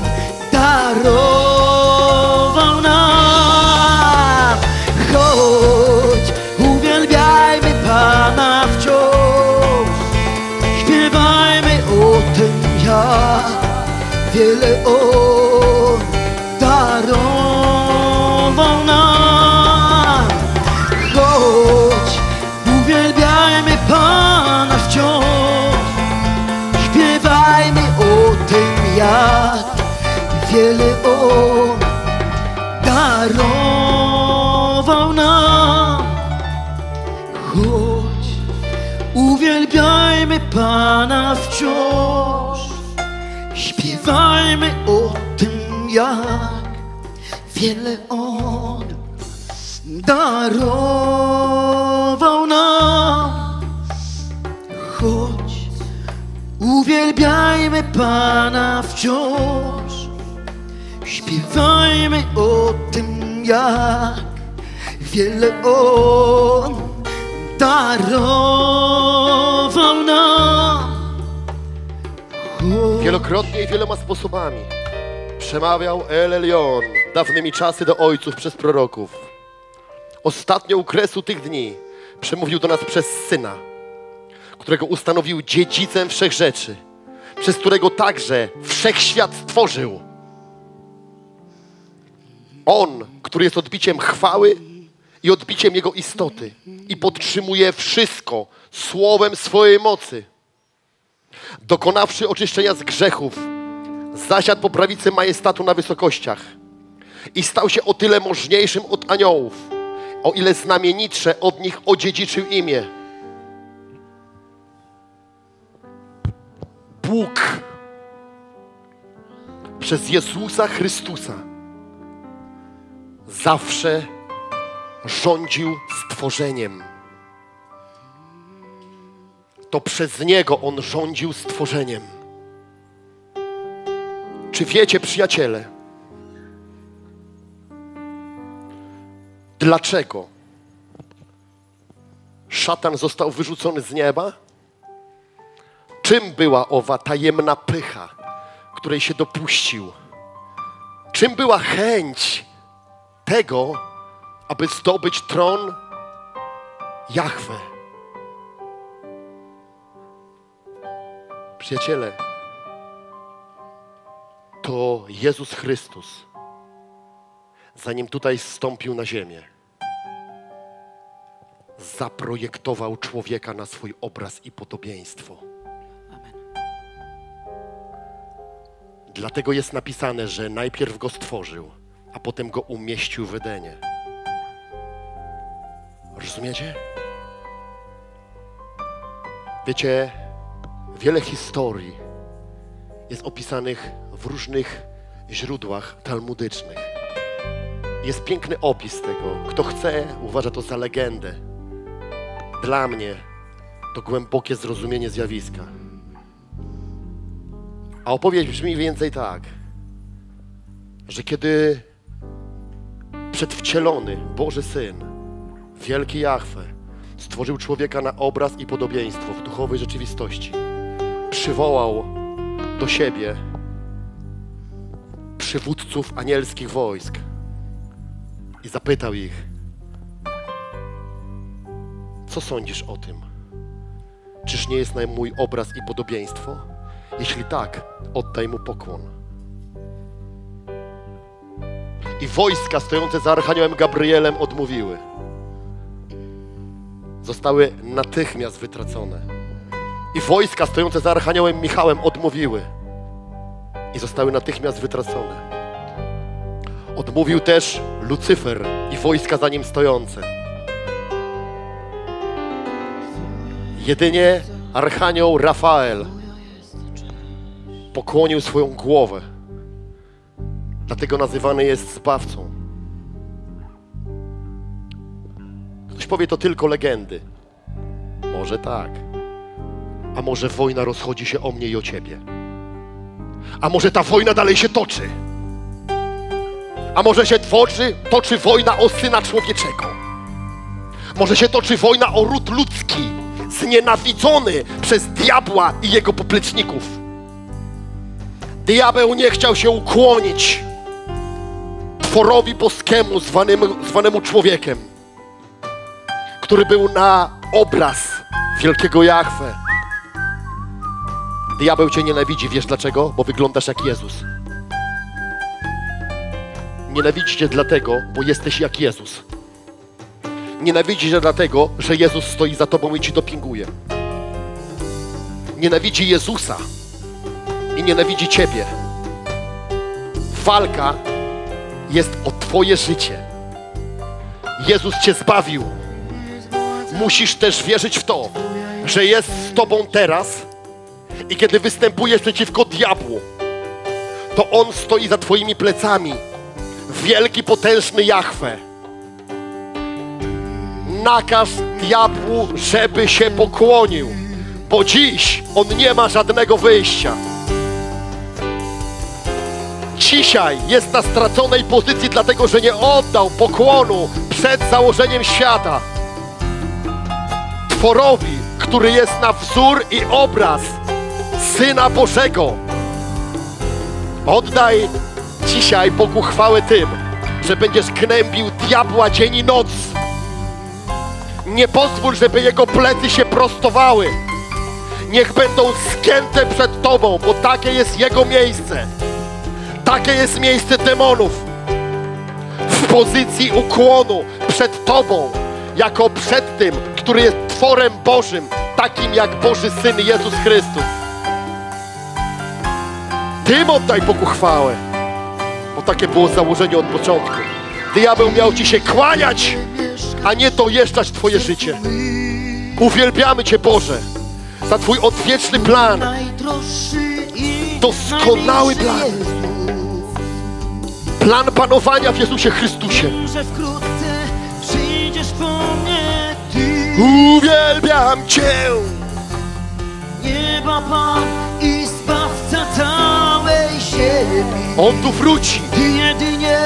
darował nam. Chodź, uwielbiajmy Pana wciąż. Śpiewajmy o tym, jak wiele On darował nam. Chodź, uwielbiajmy Pana wciąż. Śpiewajmy o tym, jak wiele On darował nam. Chodź, uwielbiajmy Pana wciąż. Śpiewajmy o tym, jak wiele On darował nam. Choć uwielbiajmy Pana wciąż, śpiewajmy o tym, jak wiele On darował nam. Wielokrotnie i wieloma sposobami przemawiał El Elyon dawnymi czasy do ojców przez proroków. Ostatnio u kresu tych dni przemówił do nas przez Syna, którego ustanowił dziedzicem wszech rzeczy, przez którego także wszechświat stworzył. On, który jest odbiciem chwały i odbiciem Jego istoty i podtrzymuje wszystko słowem swojej mocy. Dokonawszy oczyszczenia z grzechów, zasiadł po prawicy majestatu na wysokościach i stał się o tyle możniejszym od aniołów, o ile znamienitsze od nich odziedziczył imię. Bóg przez Jezusa Chrystusa zawsze rządził stworzeniem. To przez Niego On rządził stworzeniem. Czy wiecie, przyjaciele, dlaczego szatan został wyrzucony z nieba? Czym była owa tajemna pycha, której się dopuścił? Czym była chęć tego, aby zdobyć tron Jahwe? Przyjaciele, to Jezus Chrystus, zanim tutaj zstąpił na ziemię, zaprojektował człowieka na swój obraz i podobieństwo. Dlatego jest napisane, że najpierw go stworzył, a potem go umieścił w Edenie. Rozumiecie? Wiecie, wiele historii jest opisanych w różnych źródłach talmudycznych. Jest piękny opis tego. Kto chce, uważa to za legendę. Dla mnie to głębokie zrozumienie zjawiska. A opowieść brzmi mniej więcej tak, że kiedy przedwcielony Boży Syn, wielki Jahwe, stworzył człowieka na obraz i podobieństwo w duchowej rzeczywistości, przywołał do siebie przywódców anielskich wojsk i zapytał ich: co sądzisz o tym? Czyż nie jest mój obraz i podobieństwo? Jeśli tak, oddaj mu pokłon. I wojska stojące za archaniołem Gabrielem odmówiły. Zostały natychmiast wytracone. I wojska stojące za archaniołem Michałem odmówiły. I zostały natychmiast wytracone. Odmówił też Lucyfer i wojska za nim stojące. Jedynie archanioł Rafael pokłonił swoją głowę. Dlatego nazywany jest Zbawcą. Ktoś powie, to tylko legendy. Może tak. A może wojna rozchodzi się o mnie i o ciebie? A może ta wojna dalej się toczy? A może się toczy wojna o Syna Człowieczego? Może się toczy wojna o ród ludzki, znienawidzony przez diabła i jego popleczników. Diabeł nie chciał się ukłonić tworowi boskiemu zwanemu człowiekiem, który był na obraz wielkiego Jahwe. Diabeł cię nienawidzi, wiesz dlaczego? Bo wyglądasz jak Jezus. Nienawidzi cię dlatego, bo jesteś jak Jezus. Nienawidzi cię dlatego, że Jezus stoi za tobą i ci dopinguje. Nienawidzi Jezusa i nienawidzi ciebie. Walka jest o twoje życie. Jezus cię zbawił. Musisz też wierzyć w to, że jest z tobą teraz i kiedy występujesz przeciwko diabłu, to on stoi za twoimi plecami. Wielki, potężny Jahwe. nakaż diabłu, żeby się pokłonił, bo dziś on nie ma żadnego wyjścia. Dzisiaj jest na straconej pozycji, dlatego że nie oddał pokłonu przed założeniem świata tworowi, który jest na wzór i obraz Syna Bożego. Oddaj dzisiaj Bogu chwałę tym, że będziesz gnębił diabła dzień i noc. Nie pozwól, żeby jego plecy się prostowały. Niech będą zgięte przed Tobą, bo takie jest jego miejsce. Takie jest miejsce demonów. W pozycji ukłonu przed Tobą, jako przed tym, który jest tworem Bożym, takim jak Boży Syn Jezus Chrystus. Tym oddaj Bogu chwałę, bo takie było założenie od początku. Diabeł miał Ci się kłaniać, a nie dojeżdżać Twoje życie. Uwielbiamy Cię, Boże, za Twój odwieczny plan. Doskonały plan. Plan panowania w Jezusie Chrystusie. Uwielbiam Cię. Nieba Pan i Zbawca całej ziemi. On tu wróci. Ty jedynie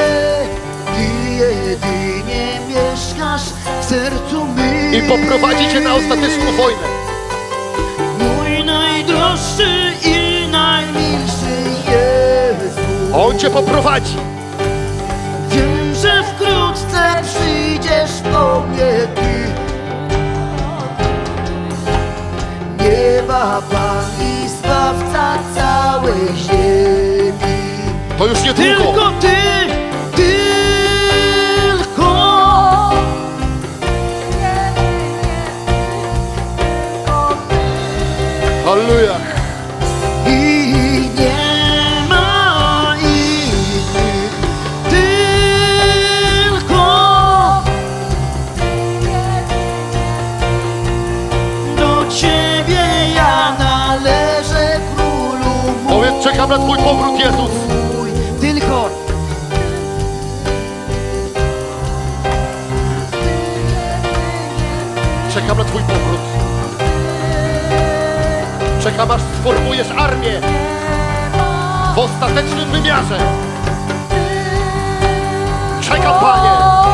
mieszkasz w sercu mym. I poprowadzi Cię na ostateczną wojnę. Mój najdroższy i najmilszy Jezu. On Cię poprowadzi. Wiem, że wkrótce przyjdziesz po mnie Ty. Nieba Pan i Zbawca całej ziemi. To już niedługo. Tylko Ty, tylko. Halleluja. I nie ma innych, tylko do Ciebie ja należę, Królu mój. Powiedz, czekam na Twój powrót, Jezus. Tylko Czekam na Twój powrót. Czekam, aż sformujesz armię w ostatecznym wymiarze. Czekam, Panie,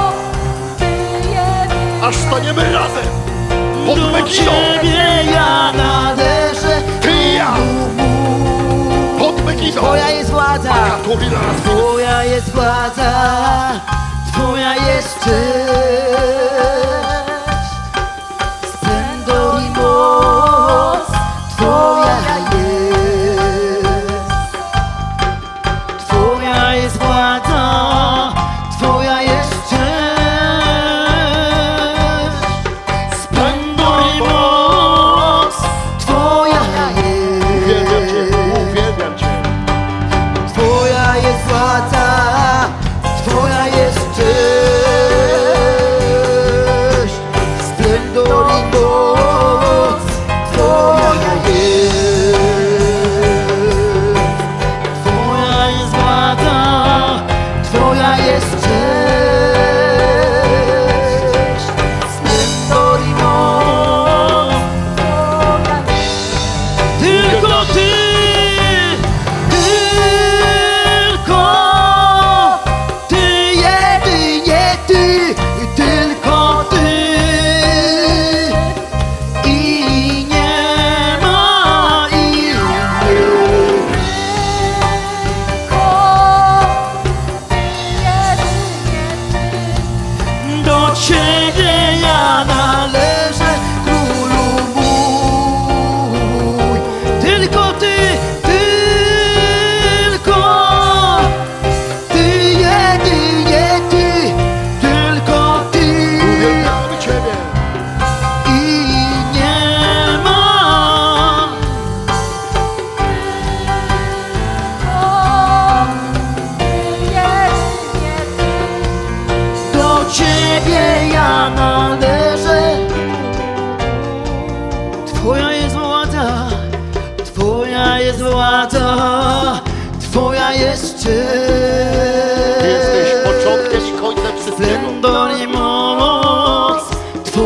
aż staniemy razem pod do Megidą. Ciebie ja należę, Ty i ja pod Megidą. Twoja jest władza, Twoja jest władza, Twoja jest cześć, splendor i moc Twoja jest. Twoja jest władza, Twoja jest cześć, splendor i moc Twoja jest. Uwielbiam Cię, uwielbiam Cię. Twoja jest władza, Twoja jest cześć, splendor i moc Twoja jest. Twoja jest władza, Twoja jest cześć, splendor i moc. Tylko Ty, tylko Ty, jedynie Ty, tylko Ty. I nie ma innych. Do Ciebie ja należę, Królu mój. Tylko Ty, tylko Ty, jedynie Ty, tylko Ty. Uwielbiamy Ciebie. I nie ma. Do Ciebie ja należę. Twoja jest władza, Twoja jest władza, Twoja jest cześć. Ty jesteś początkiem i końcem wszystkiego. Splendor i moc Twoja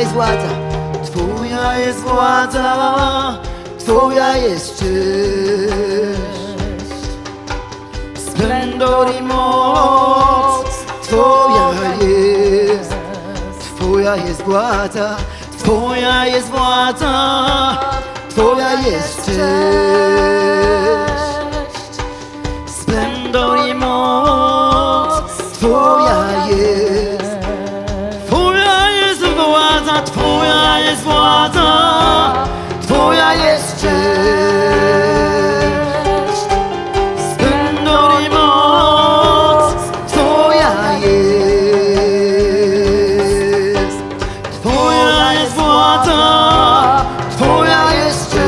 jest władza, Twoja jest władza, Twoja jest cześć. Splendor i moc Twoja jest, Twoja jest władza, Twoja jest władza, Twoja jest cześć. Splendor i moc Twoja jest, Twoja jest władza, Twoja jest władza, Twoja jest cześć. Splendor i moc Twoja jest, Twoja jest władza, Twoja jest cześć.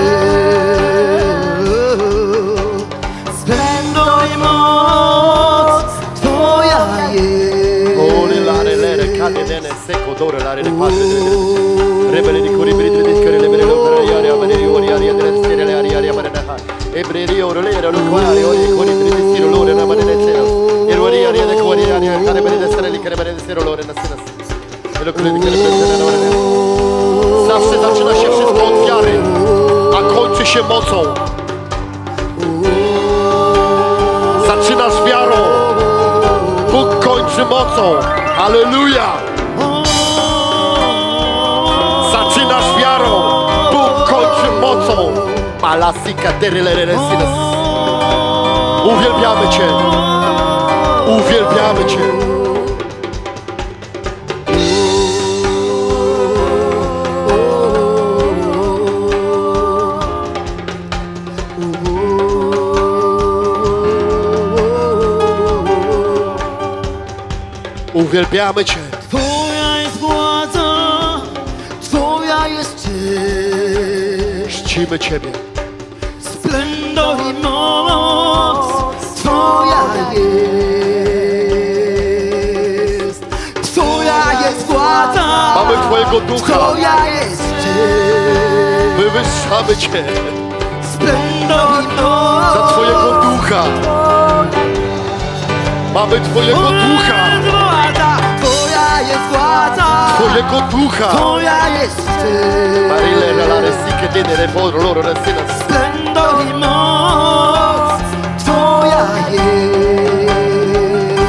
Splendor i moc Twoja jest. Ore lare lere cadene seco dore lare de padre rebele di coribri di scherele bere lo yare amere ori ari andre scherele ari ari amere na ebreri oro lere lo quale ori coribri di siro lore na mane sera e ori ari de cori ari ari bere de sera li kere bere de siro lore na sera e lo kere kere na lore. Zawsze zaczyna się wszystko od wiary, a kończy się mocą. Zaczynasz wiarą, Bóg kończy mocą. Halleluja! Zaczynasz wiarą, Bóg kończy mocą. Malasika tereleresines. Uwielbiamy Cię. Uwielbiamy Cię. Uwielbiamy Cię. Twoja jest władza, Twoja jest cześć. Czcimy Ciebie. Splendor i moc Twoja jest, Twoja jest władza, Mamy Twojego Ducha. Twoja jest cześć. Wywyższamy Cię Splendor i moc za Twojego Ducha. Mamy Twojego Ducha. Twoja jest władza, Twojego Ducha. Twoja jest cześć. Splendor i moc Twoja jest,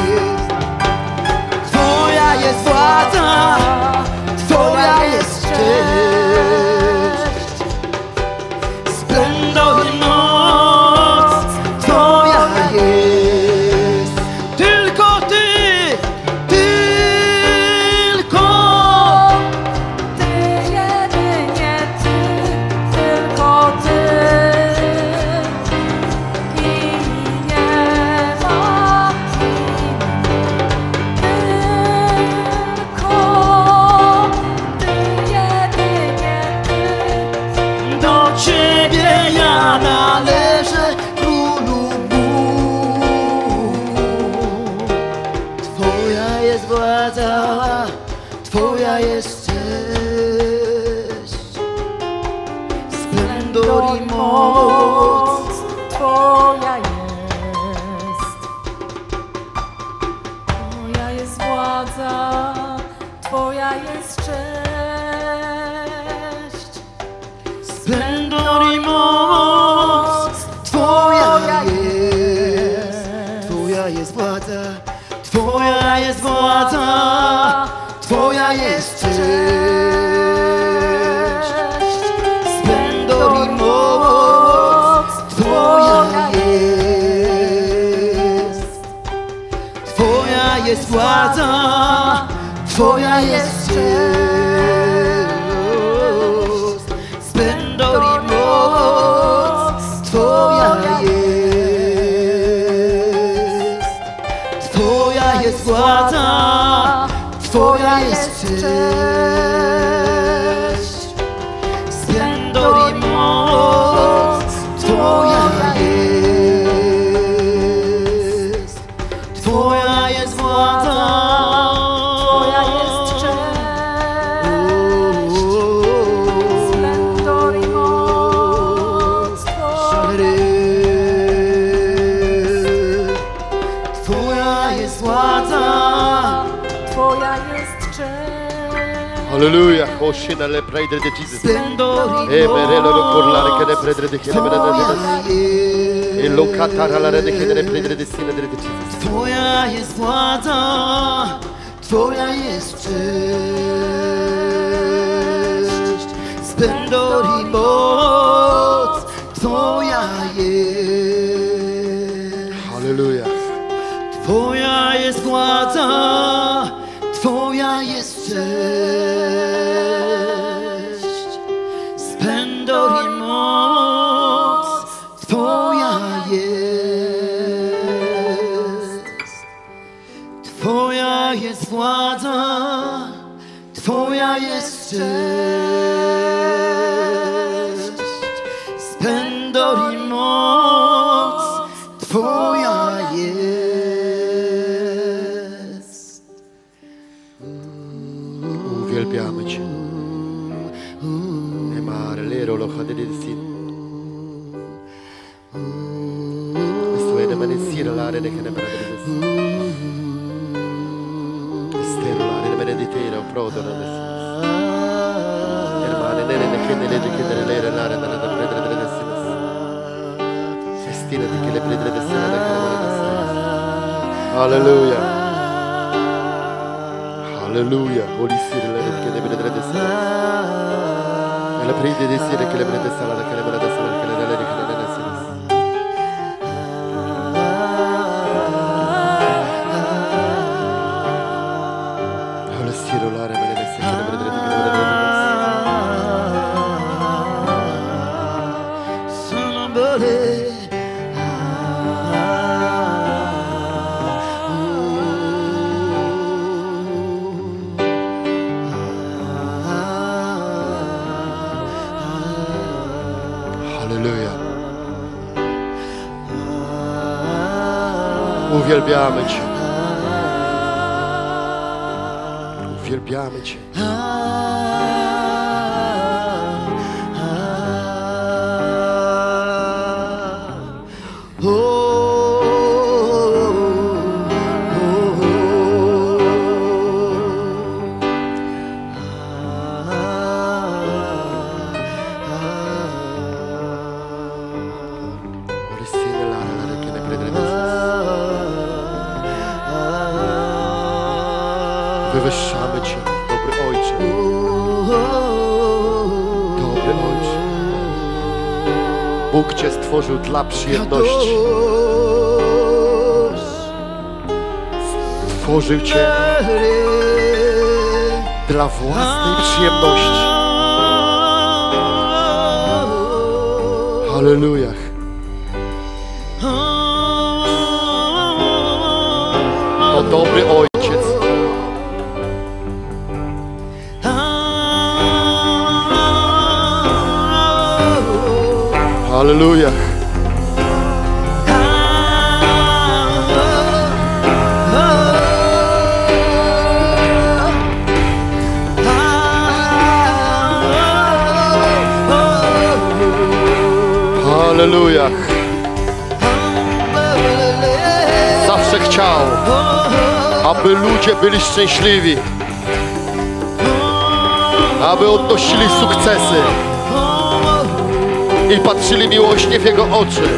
Twoja jest władza, Twoja jest cześć. Splendor i moc Twoja jest. Tylko Ty, tylko Ty, jedynie Ty, tylko Ty. I nie ma innych. Tylko Ty, jedynie Ty. do Ciebie ja należę, Królu mój. Twoja jest władza, Twoja jest cześć. Splendor i moc Twoja jest. Twoja jest władza, Twoja jest cześć. Splendor i moc Twoja jest, Twoja jest władza, Twoja jest władza, Twoja jest cześć. Splendor i moc Twoja jest, Twoja jest władza, Twoja jest cześć. Splendor i moc Twoja jest, Twoja jest władza, Twoja jest cześć. Splendor i moc Twoja jest, Twoja jest władza, Twoja jest cześć. Splendor i moc Twoja. Twoja jest władza, Twoja jest cześć. Halleluja. Hoshina le predre de Jesus. Splendor E i merelo lo corlare che ne moc predre de Twoja jest. e lo catara la rede che ne predre de sine de Jesus. Twoja jest władza, Twoja jest cześć. Splendor i moc Twoja jest. Halleluja. Twoja jest władza, Twoja jest cześć. Splendor i moc Twoja jest. Twoja jest władza, Twoja jest cześć. Splendor i moc Twoja jest. Uwielbiamy Cię. E marlero lo khade de sin. Estoy de manesira la rede che ne predre de sin. Estero la rede meditera prodo de sin. Hermane nere ne che ne le che ne le la rede de predre de sin. Estina di che le predre de sin la che ne de sin. Halleluja. Halleluja. Holy Spirit, let it get the bread of the sun. And I pray that this year, the bread of the sun, the bread of the sun, the bread of the sun. Holy Spirit, Lord, I pray that this year, the bread of the Somebody. Halleluja. Uwielbiamy Cię. Uwielbiamy Cię. Holy Spirit, Lord, I pray that the bread of the sun. Wywyższamy Cię, dobry Ojcze. Dobry Ojcze. Bóg Cię stworzył dla przyjemności. Stworzył Cię dla własnej przyjemności. Halleluja. To dobry Ojciec. Halleluja. Halleluja. Zawsze chciał, aby ludzie byli szczęśliwi, aby odnosili sukcesy i patrzyli miłośnie w Jego oczy.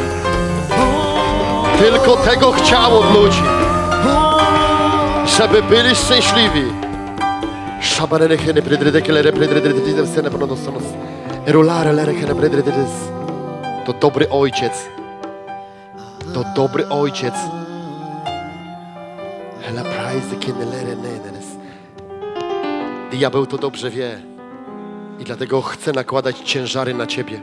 Tylko tego chciał od ludzi, żeby byli szczęśliwi. To dobry Ojciec. To dobry Ojciec. Diabeł to dobrze wie i dlatego chce nakładać ciężary na Ciebie.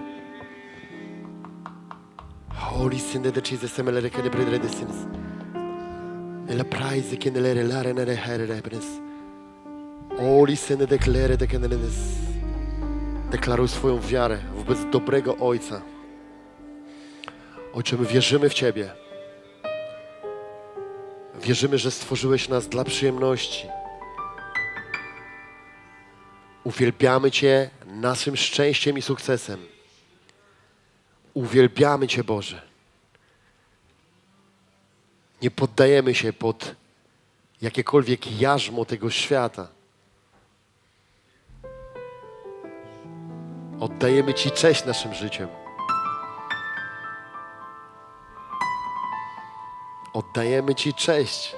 Holy Spirit, the Jesus, emelere que de predre de sins. El praise que nelere lare nere herebres. Holy Spirit, declare de que nenes. Deklaruj swoją wiarę wobec dobrego Ojca. Ojcze, my wierzymy w Ciebie. Wierzymy, że stworzyłeś nas dla przyjemności. Uwielbiamy Cię naszym szczęściem i sukcesem. Uwielbiamy Cię, Boże. Nie poddajemy się pod jakiekolwiek jarzmo tego świata. Oddajemy Ci cześć naszym życiem. Oddajemy Ci cześć.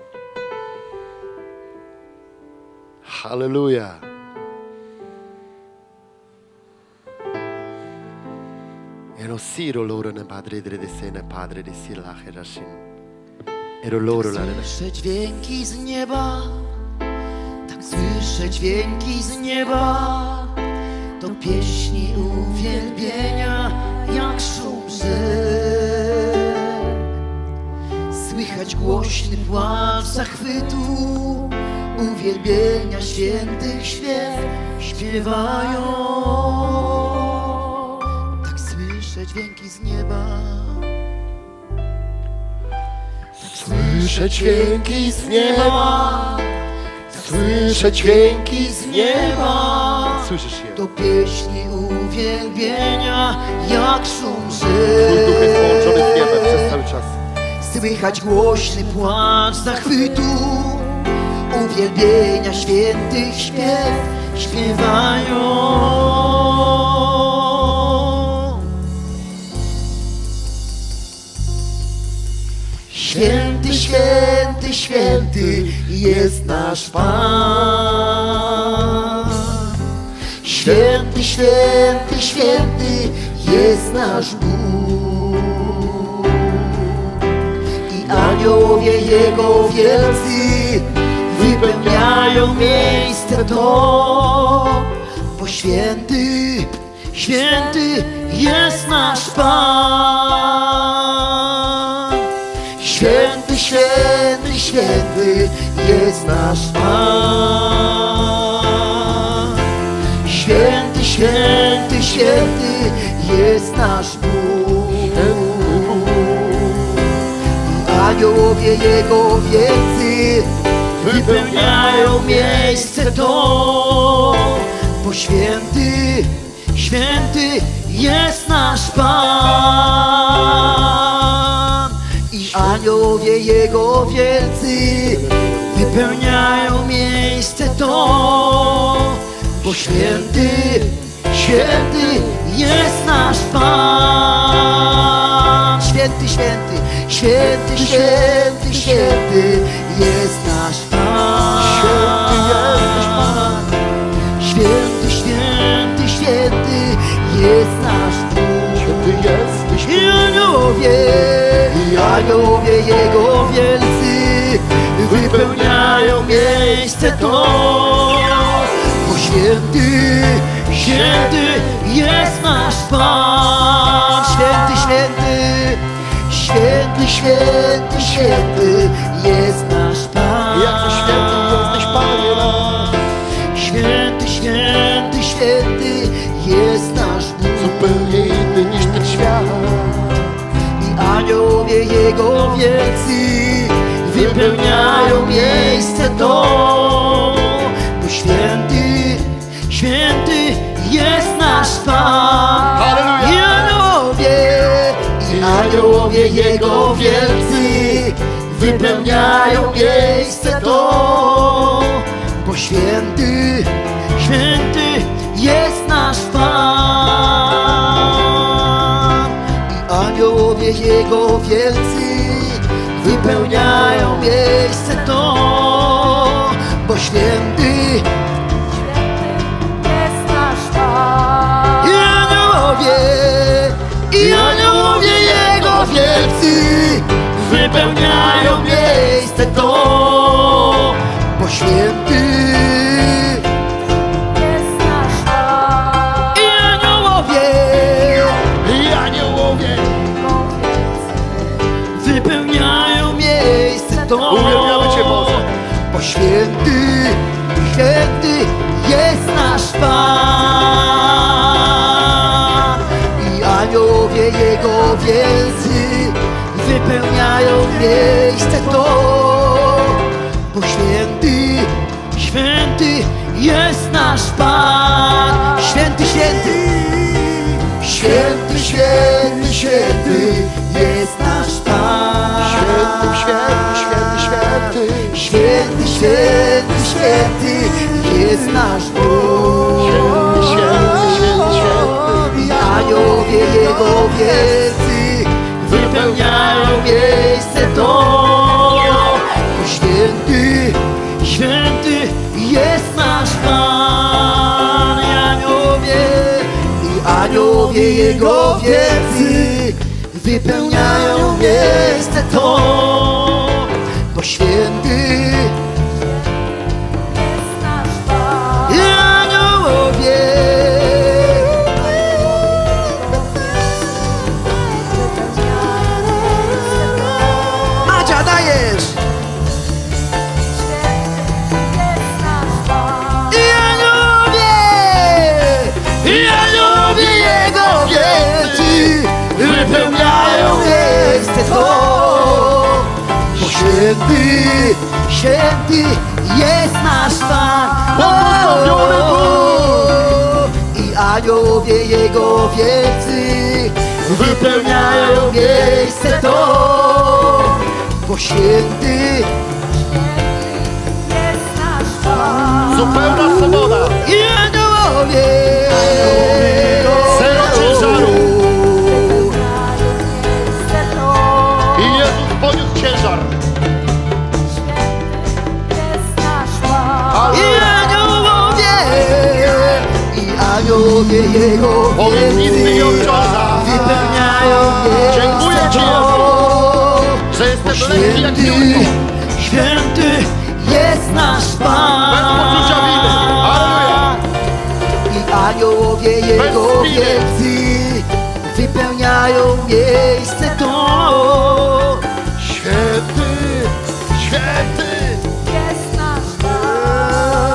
Halleluja. Ero siro loro ne padre de sene padre de sila herashin. Ero loro la Słyszę dźwięki z nieba, tak słyszę dźwięki z nieba. To pieśni uwielbienia jak szum rzek. Słychać głośny płacz zachwytu, uwielbienia świętych śpiew śpiewają. Tak słyszę dźwięki z nieba. Słyszę dźwięki z nieba. Słyszę dźwięki z nieba. Słyszysz je? To pieśni uwielbienia jak szum Twój duch jest połączony z niebem rzek. przez cały czas. Słychać głośny płacz zachwytu, uwielbienia świętych śpiew śpiewają. Święty, święty, święty jest nasz Pan. Święty, święty, święty jest nasz Bóg. I aniołowie Jego wielcy wypełniają miejsce to, bo święty, święty jest nasz Pan. Święty, święty, święty jest nasz Pan. Święty, święty, święty jest nasz Bóg. I aniołowie Jego wielcy wypełniają miejsce to, bo święty, święty jest nasz Pan. I aniołowie Jego wielcy wypełniają miejsce to, bo święty, święty jest nasz Pan. Święty, święty, święty, święty, święty jest nasz Pan. Święty jesteś Pan. Święty, święty, święty jest nasz Bóg. Święty jesteś I aniołowie Jego wielcy wypełniają miejsce to, bo święty, święty jest nasz Pan. Święty, święty, święty, święty, święty jest nasz Pan. Jakże święty jesteś, Panie nasz. Święty, święty, święty jest nasz Bóg. Zupełnie inny niż ten świat. I aniołowie Jego wielcy wypełniają miejsce to, bo święty, święty jest nasz Pan. Halleluja! I aniołowie Jego wielcy wypełniają miejsce to, bo święty, święty jest nasz Pan. I aniołowie Jego wielcy wypełniają miejsce to, bo święty, jest nasz Pan. I aniołowie Jego wielcy wypełniają miejsce to, bo święty, Jest nasz Pan. i aniołowie wypełniają miejsce to, Uwielbiamy Cię, Boże. bo święty, święty jest nasz Pan. I aniołowie Jego wielcy wypełniają miejsce to, bo święty, święty jest nasz Pan. Święty, święty, święty, święty, święty jest nasz Pan. Święty, święty, święty, święty. Święty, święty, święty jest nasz Bóg. Święty, święty, święty, święty. wypełniają miejsce to. Bo święty, święty jest nasz Pan. I aniołowie Jego wielcy wypełniają miejsce to. Bo święty jest nasz Pan. Zupełna swoboda. i aniołowie Zero ciężaru. Miejsce to. I Jezus poniósł ciężar. Jest nasz Pan. i aniołowie Jego Powiedz nic mi nie wielcy obciąża. wypełniają Dziękuję miejsce Ci, to. Że jestem lekki jak Święty, piórko. święty jest nasz Pan. Bez poczucia winy. Halleluja. I aniołowie Jego winy. wielcy wypełniają miejsce to. Święty, święty. Jest nasz Pan.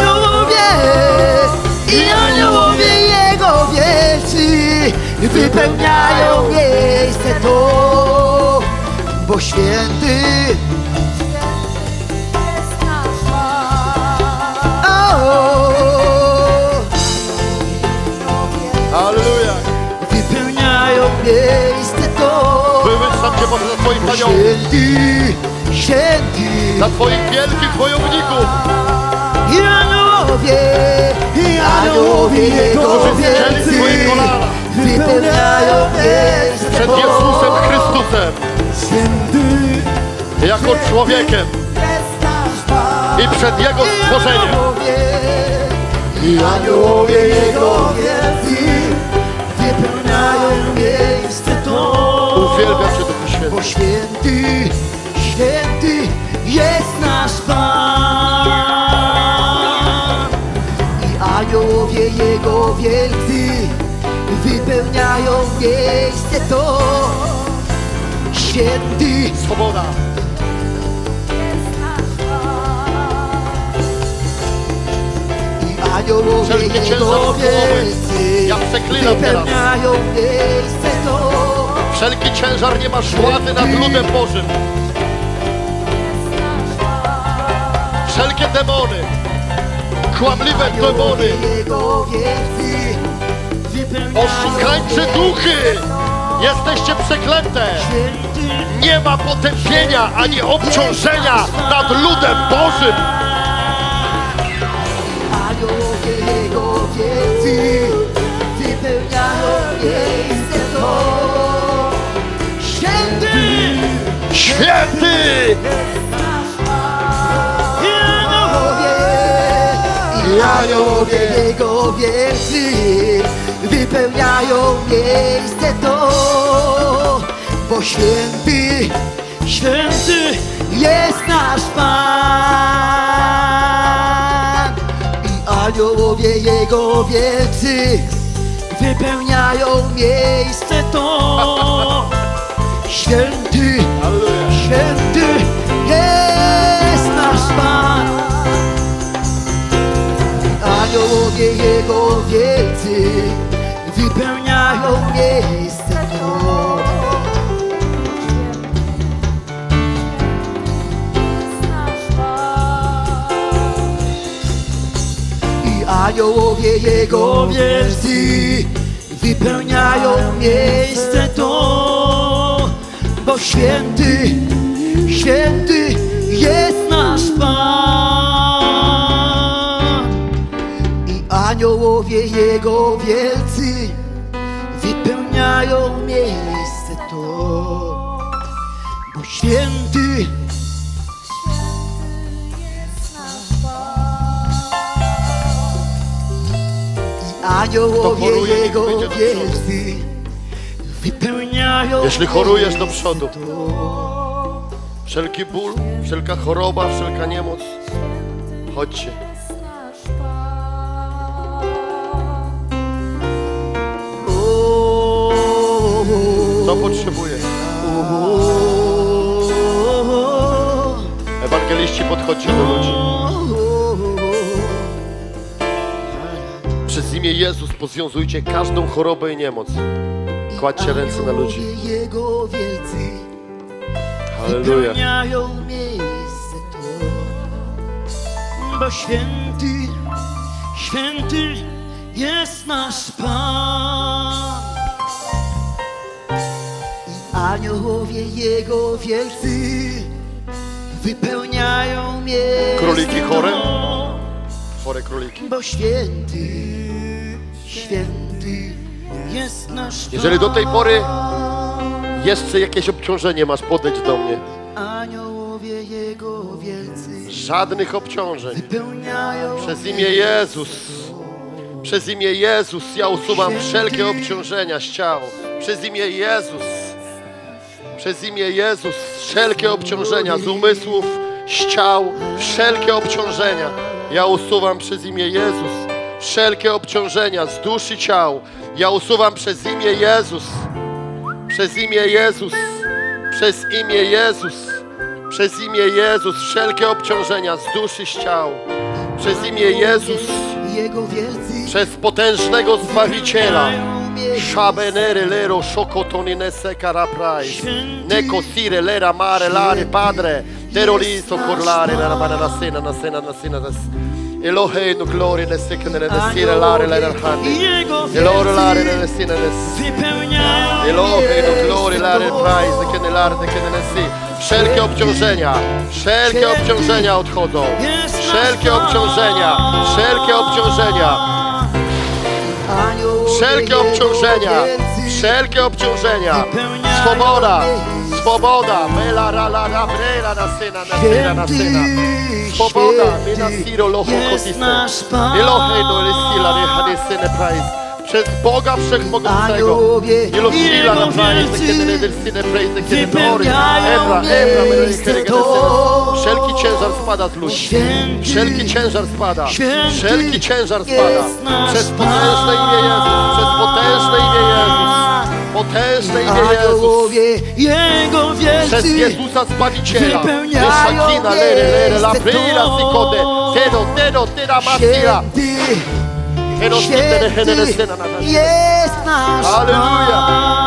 I aniołowie Jego wielcy wypełniają miejsce to. Bo święty, Jest nasz Pan. Halleluja. wypełniają miejsce to. Wywyższam Cię, Boże, za Twoich aniołów. Święty, święty. Za Twoich wielkich wojowników. I aniołowie Jego Którzy zcięli swoje wielcy kolana wypełniają miejsce przed to. Jezusem Chrystusem. Święty Jako człowiekiem. Jest nasz Pan. I przed Jego stworzeniem. I aniołowie Jego wielcy wypełniają miejsce to. Uwielbiam Cię, Duchu Bo Święty. święty, święty jest nasz Pan. I aniołowie Jego wielcy wypełniają miejsce to. Święty, Swoboda. Jest nasz Pan. i aniołowie Wszelki ciężar Jego głowy. wielcy Ja przeklinam teraz. wypełniają miejsce to. Wszelki ciężar nie ma władzy nad ludem Bożym. Wszelkie demony, kłamliwe demony, Jego wielcy wypełniają oszukańcze duchy, jesteście przeklęte. święty. Nie ma potępienia ani obciążenia nad ludem Bożym. Aniołowie Jego wielcy wypełniają miejsce to. Święty, Święty! i aniołowie Jego wielcy wypełniają miejsce to. Bo święty, święty jest nasz Pan. I aniołowie Jego wielcy wypełniają miejsce to. Święty, Halleluja. święty jest nasz Pan. Aniołowie Jego wielcy wypełniają miejsce to. Jest nasz Pan. I aniołowie Jego wielcy wypełniają miejsce to. Bo święty, święty jest nasz Pan. I aniołowie Jego wielcy wypełniają miejsce to. Bo święty, Jest nasz Pan. i aniołowie Kto choruje, niech Jego wyjdzie do wielcy wypełniają Jeśli chorujesz, do miejsce przodu. to. Wszelki ból, wszelka choroba, wszelka niemoc, chodźcie. Jest nasz Pan. Co potrzebuje? Ewangeliści, podchodźcie do ludzi. Przez imię Jezus pozwiązujcie każdą chorobę i niemoc. Kładźcie ręce na ludzi. Jego wielcy Halleluja. wypełniają miejsce to, bo święty, święty jest nasz Pan. I aniołowie Jego wielcy wypełniają miejsce Króliki chore? to, Chore króliki. bo święty, święty jest nasz Pan. Jeżeli do tej pory jeszcze jakieś obciążenie masz, podejdź do mnie. Aniołowie Jego wielcy Żadnych obciążeń. wypełniają Przez imię Jezus. Przez imię Jezus ja usuwam wszelkie obciążenia z ciała. Przez imię Jezus. Przez imię Jezus wszelkie obciążenia z umysłów, z ciał, wszelkie obciążenia. Ja usuwam przez imię Jezus. Wszelkie obciążenia z duszy i ciał. Ja usuwam przez imię Jezus. Przez imię Jezus. Przez imię Jezus. Przez imię Jezus. Wszelkie obciążenia z duszy i z ciał. Przez imię Jezus. Jego wielcy Przez potężnego Zbawiciela. Szabenery lero szokotonine sekara prai. Neko sire lera mare lare padre. Terroristo corlare la ramana na sena na sena na sena na Elohim glory na sekene na sire lare lare handi. Elore lare na sena na wypełniają Elohim glory lare prai sekene lare sekene na si. Wszelkie obciążenia odchodzą. Wszelkie obciążenia. Wszelkie obciążenia. Swoboda. Mela ra la ra brera na syna. Swoboda. Mina siro loho kotiste. Elohim no resila reha syne praise. Przez Boga Wszechmogącego. Ilosila na praise, kiedy nie syne praise, kiedy glory. Ebra, wszelki ciężar spada z ludzi. Wszelki ciężar spada. Przez potężne imię Jezus. Potężne imię Jezus. Jego wielcy Przez Jezusa Zbawiciela. wypełniają Szakina, lere, la brera, sikode. Teda, masira. Święty jest nasz Halleluja.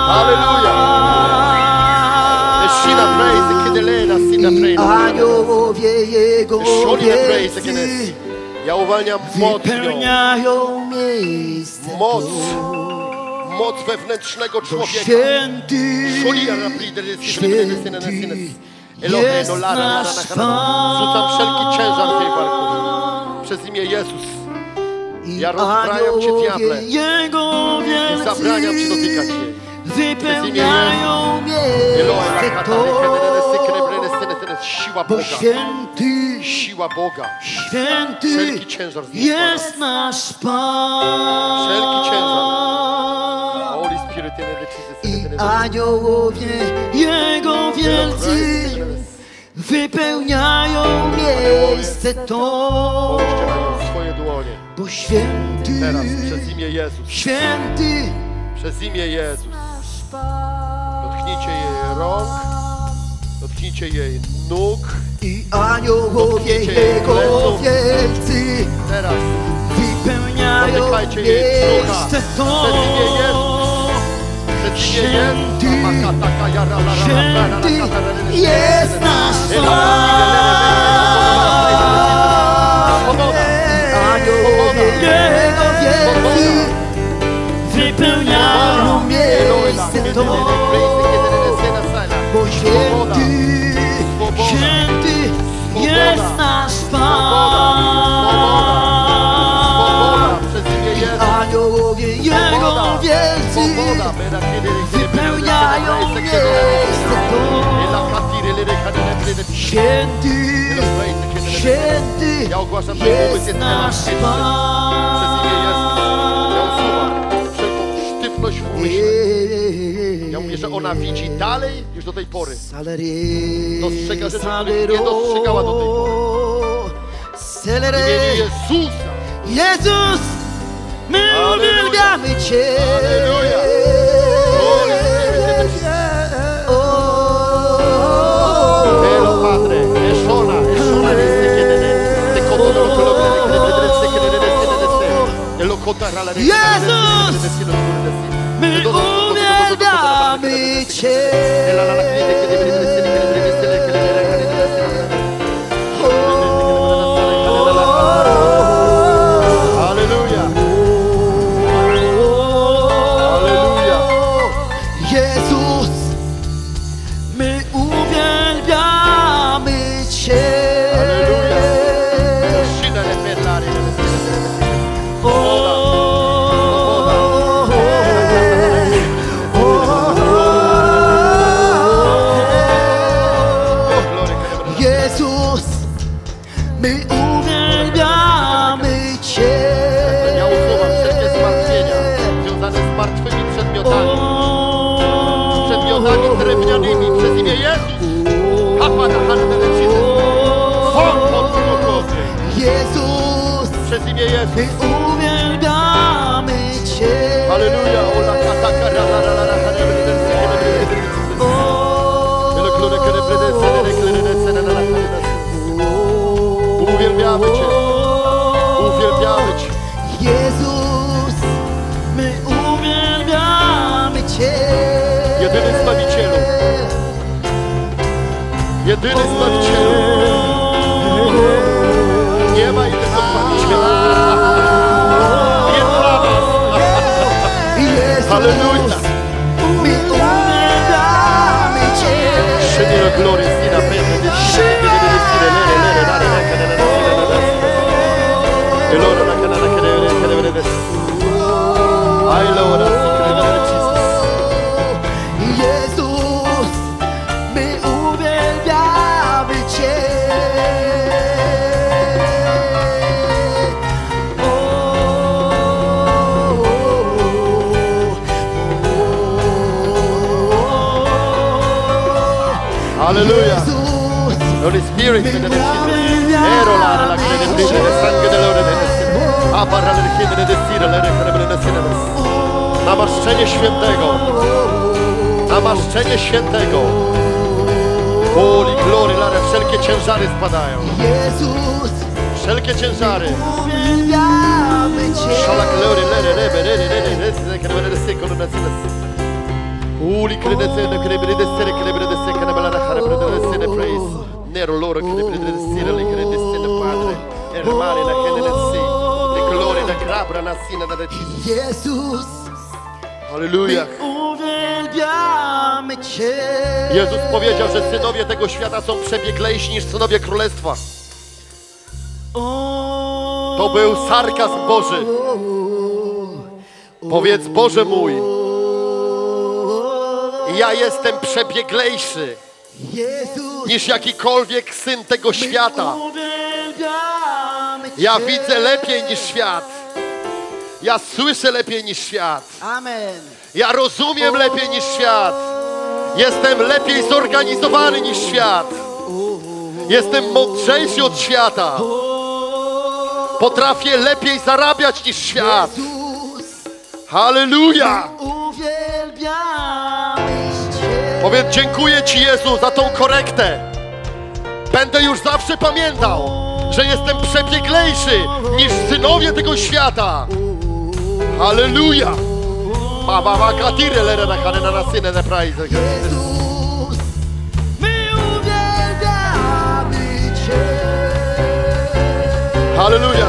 Aniołowie Jego wielcy Ja uwalniam moc, wypełniają miejsce moc wewnętrznego człowieka. Święty jest nasz Pan. Rzucam wszelki ciężar z jej barków. Przez imię Jezus. Ja rozbrajam cię, diable. Jego I wielcy zabraniam ci dotykać jej. wypełniają miejsce to, Siła bo Boga. święty Wszelki ciężar z niej jest nasz Pan. Wszelki ciężar. Holy Spirit, I aniołowie Jego wielcy wypełniają miejsce to, połóżcie na nią swoje dłonie. bo święty, Teraz przez imię Jezus. święty Przez imię Jezus. Dotknijcie jej rąk. Dotknijcie jej nóg. i aniołowie Jego wielcy Teraz wypełniają dotykajcie jej brzucha. miejsce to, Przez imię Jezus. Przez imię Jezus. święty jest nasz Aniołowie Jego wielcy wypełniają miejsce to, bo święty jest nasz Pan. Przez imię Jezus. Aniołowie Jego wielcy wypełniają miejsce to, święty Ja ogłaszam, że jest umysł jest nasz elastyczny. Przez imię Jezus. Ja usuwam wszelką sztywność w umyśle. Ja mówię, że ona widzi dalej niż do tej pory. Dostrzega rzeczy, których nie dostrzegała do tej pory. W imieniu Jezusa. Jezus, my Halleluja. uwielbiamy Cię. Halleluja. Holy Spirit. Elo Padre, Eszona, te kotono Jezus, my uwielbiamy uwielbiamy Cię. Halleluja. Halleluja. Jezus, my uwielbiamy Cię. Halleluja. Uscina le perlare delle stelle. Jezus, my uwielbiamy Cię. Ja usuwam wszelkie zmartwienia związane z martwymi przedmiotami. Przedmiotami drewnianymi przez imię Jezus. Jezus, Przez imię Jezus. my uwielbiamy Cię. Halleluja. Uwielbiamy Cię. Uwielbiamy Cię. Jezus, my uwielbiamy Cię. Jedyny Zbawicielu. Jedyny Zbawicielu. Nie ma innego Zbawiciela. Nie dla nas. Jezus, Halleluja. my uwielbiamy Cię. Scegliere gloria stina prende di scegliere di stile lere dare la canana e loro la canana che deve ai loro si crede nel Jesus. Jezus, my uwielbiamy Cię. Alleluia. Jezus, Holy Spirit che deve ero la crede del sangue dell'ore delle a parlare del chiedere del stile le recrebele del stile. Namaszczenie świętego. Namaszczenie świętego. Holy glory, lare, wszelkie ciężary spadają. Jezus, Wszelkie ciężary. uwielbiamy Cię. Shala glory, lere, rebe, rere, rere, rere, crebe del secolo nazione. Uli credete, crebe del sere, crebe del sere, crebe la crebe del sere praise. Nero loro crebe del sere, le crebe del sere padre. Hermane la crebe del sere. Le glory la crabra nasina da Jesus. Jezus, Halleluja. uwielbiamy Cię. Jezus powiedział, że synowie tego świata są przebieglejsi niż synowie królestwa. To był sarkazm Boży. Powiedz, Boże mój, ja jestem przebieglejszy Jezus, niż jakikolwiek syn tego świata. uwielbiamy Cię. Ja widzę lepiej niż świat. Ja słyszę lepiej niż świat. Amen. Ja rozumiem lepiej niż świat. Jestem lepiej zorganizowany niż świat. Jestem mądrzejszy od świata. Potrafię lepiej zarabiać niż świat. Jezus, Halleluja! uwielbiamy Cię. Powiedz, dziękuję Ci, Jezu, za tą korektę. Będę już zawsze pamiętał, że jestem przebieglejszy niż synowie tego świata. Halleluja! Jezus, my uwielbiamy Cię. Halleluja!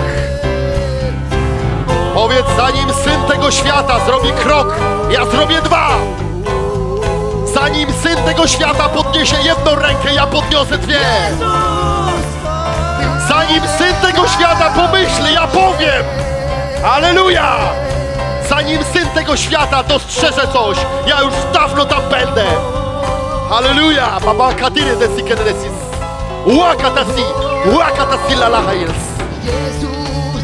Powiedz, zanim syn tego świata zrobi krok, ja zrobię dwa. Zanim syn tego świata podniesie jedną rękę, ja podniosę dwie. Zanim syn tego świata pomyśli, ja powiem. Halleluja! Zanim syn tego świata dostrzeże coś, ja już dawno tam będę. Halleluja! Baba katire desi kenesis. Wakatasi la lahayels. Jezus,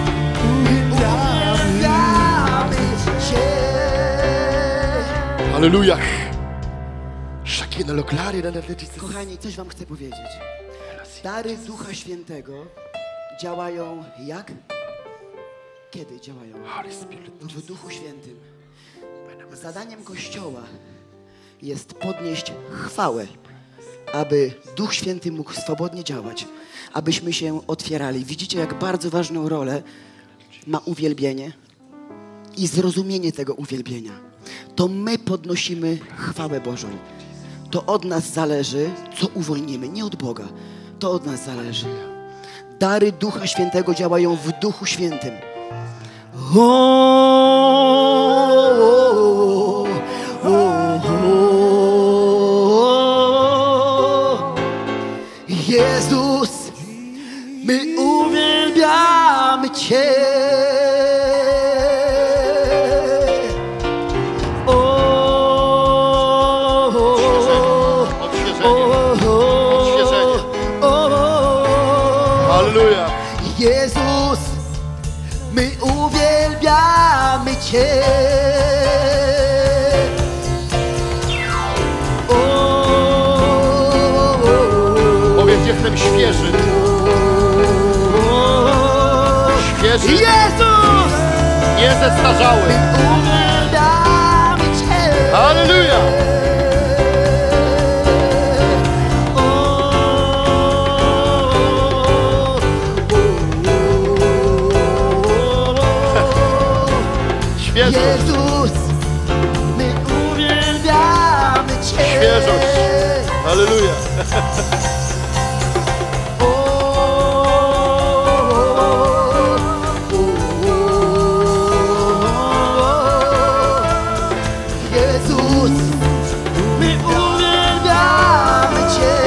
uwielbiamy Cię. Halleluja! Szakina loklari na nerletis. Kochani, coś wam chcę powiedzieć. Dary Ducha Świętego działają jak? Kiedy działają? W Duchu Świętym. Zadaniem Kościoła jest podnieść chwałę, aby Duch Święty mógł swobodnie działać, abyśmy się otwierali. Widzicie, jak bardzo ważną rolę ma uwielbienie i zrozumienie tego uwielbienia. to my podnosimy chwałę Bożą. To od nas zależy, co uwolnimy, nie od Boga. To od nas zależy. Dary Ducha Świętego działają w Duchu Świętym. Jezus, my uwielbiamy Cię. Halleluja. Jezus, my uwielbiamy Cię. Powiedz, jestem świeży. Świeży. Jezus, Nie zestarzały. uwielbiamy Cię. Halleluja. Świeżość. Jezus, my uwielbiamy Cię. Świeżość. Halleluja. Jezus, my uwielbiamy Cię.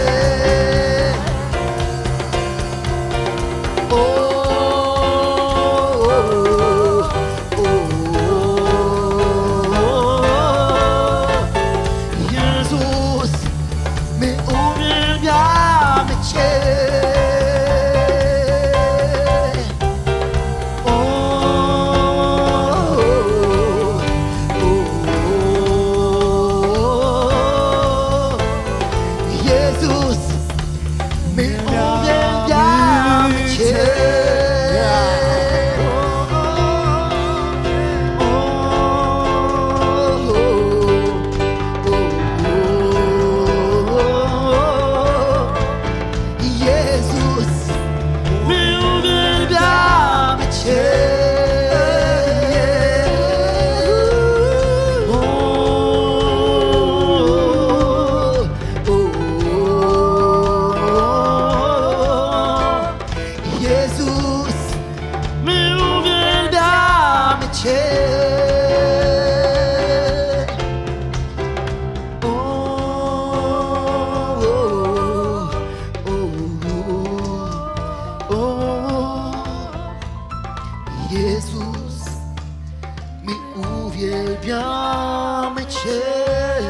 Jezus, my uwielbiamy Cię. Jezus, my uwielbiamy Cię. Jezus, my uwielbiamy Cię. Jezus, my uwielbiamy Cię. Jezus, my uwielbiamy Cię.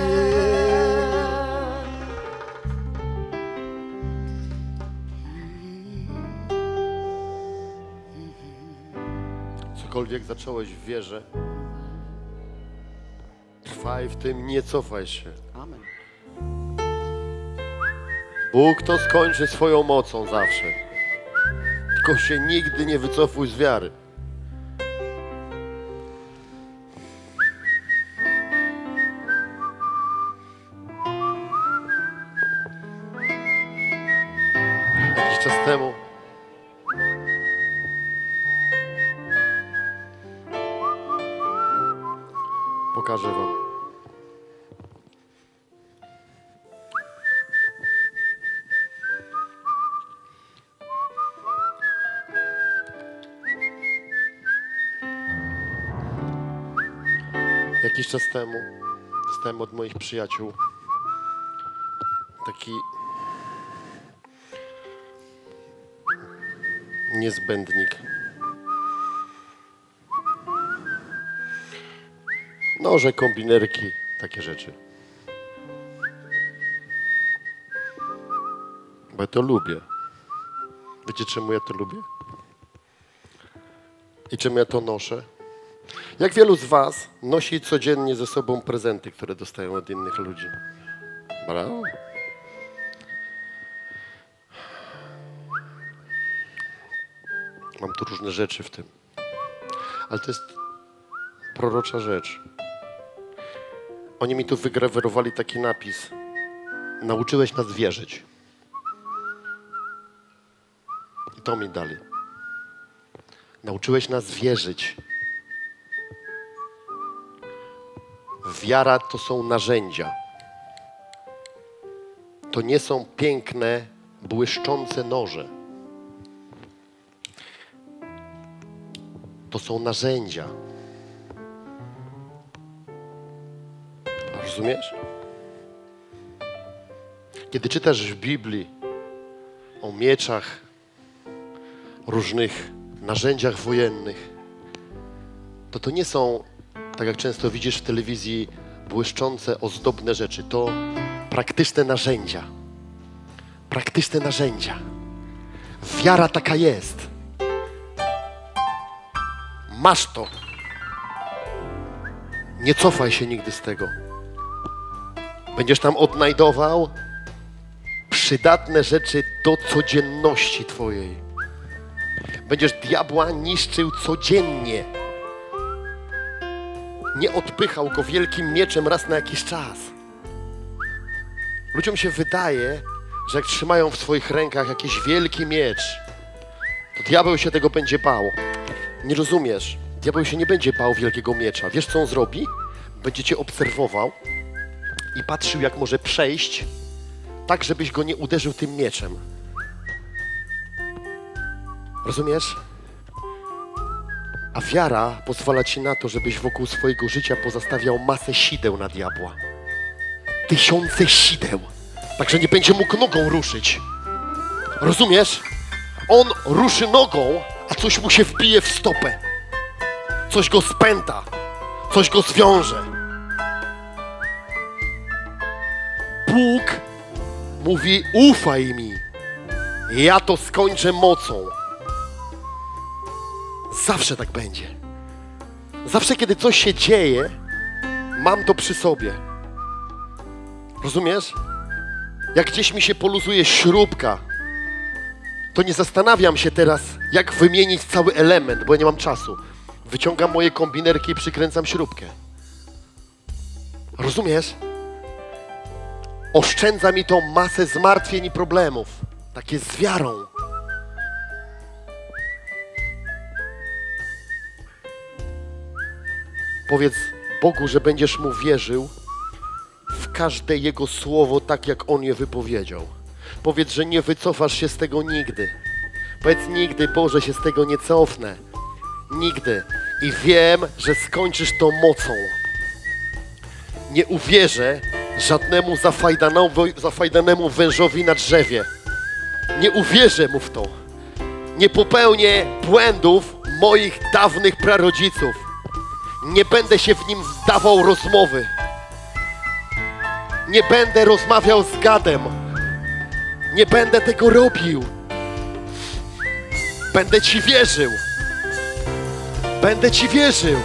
Cokolwiek zacząłeś w wierze, trwaj w tym, nie cofaj się. Amen. Bóg to skończy swoją mocą zawsze. Tylko się nigdy nie wycofuj z wiary. Jakiś czas temu pokażę wam. Jakiś czas temu dostałem od moich przyjaciół taki niezbędnik. Noże, kombinerki, takie rzeczy. Bo ja to lubię. Wiecie, czemu ja to lubię? I czemu ja to noszę? Jak wielu z was nosi codziennie ze sobą prezenty, które dostają od innych ludzi? Brawo. Mam tu różne rzeczy w tym. Ale to jest prorocza rzecz. Oni mi tu wygrawerowali taki napis. Nauczyłeś nas wierzyć. I to mi dali. Nauczyłeś nas wierzyć. Wiara to są narzędzia. To nie są piękne, błyszczące noże. To są narzędzia. Rozumiesz? Kiedy czytasz w Biblii o mieczach, różnych narzędziach wojennych, to nie są, tak jak często widzisz w telewizji, błyszczące, ozdobne rzeczy. To praktyczne narzędzia. Praktyczne narzędzia. Wiara taka jest. Masz to. Nie cofaj się nigdy z tego. Będziesz tam odnajdował przydatne rzeczy do codzienności twojej. Będziesz diabła niszczył codziennie. Nie odpychał go wielkim mieczem raz na jakiś czas. Ludziom się wydaje, że jak trzymają w swoich rękach jakiś wielki miecz, to diabeł się tego będzie bał. Nie rozumiesz. Diabeł się nie będzie bał wielkiego miecza. Wiesz, co on zrobi? Będzie cię obserwował i patrzył, jak może przejść tak, żebyś go nie uderzył tym mieczem. Rozumiesz? A wiara pozwala ci na to, żebyś wokół swojego życia pozostawiał masę sideł na diabła. Tysiące sideł. Także nie będzie mógł nogą ruszyć. Rozumiesz? On ruszy nogą, a coś mu się wbije w stopę. Coś go spęta. Coś go zwiąże. Bóg mówi: ufaj mi. Ja to skończę mocą. Zawsze tak będzie. Zawsze, kiedy coś się dzieje, mam to przy sobie. Rozumiesz? Jak gdzieś mi się poluzuje śrubka, to nie zastanawiam się teraz, jak wymienić cały element, bo ja nie mam czasu. Wyciągam moje kombinerki i przykręcam śrubkę. Rozumiesz? Oszczędza mi to masę zmartwień i problemów. Tak jest z wiarą. Powiedz Bogu, że będziesz Mu wierzył w każde Jego słowo, tak jak On je wypowiedział. Powiedz, że nie wycofasz się z tego nigdy. Powiedz: nigdy, Boże, się z tego nie cofnę. Nigdy. I wiem, że skończysz to mocą. Nie uwierzę żadnemu zafajdanemu wężowi na drzewie. Nie uwierzę mu w to. Nie popełnię błędów moich dawnych prarodziców. Nie będę się w nim wdawał rozmowy. Nie będę rozmawiał z gadem. Nie będę tego robił. Będę Ci wierzył. Będę Ci wierzył.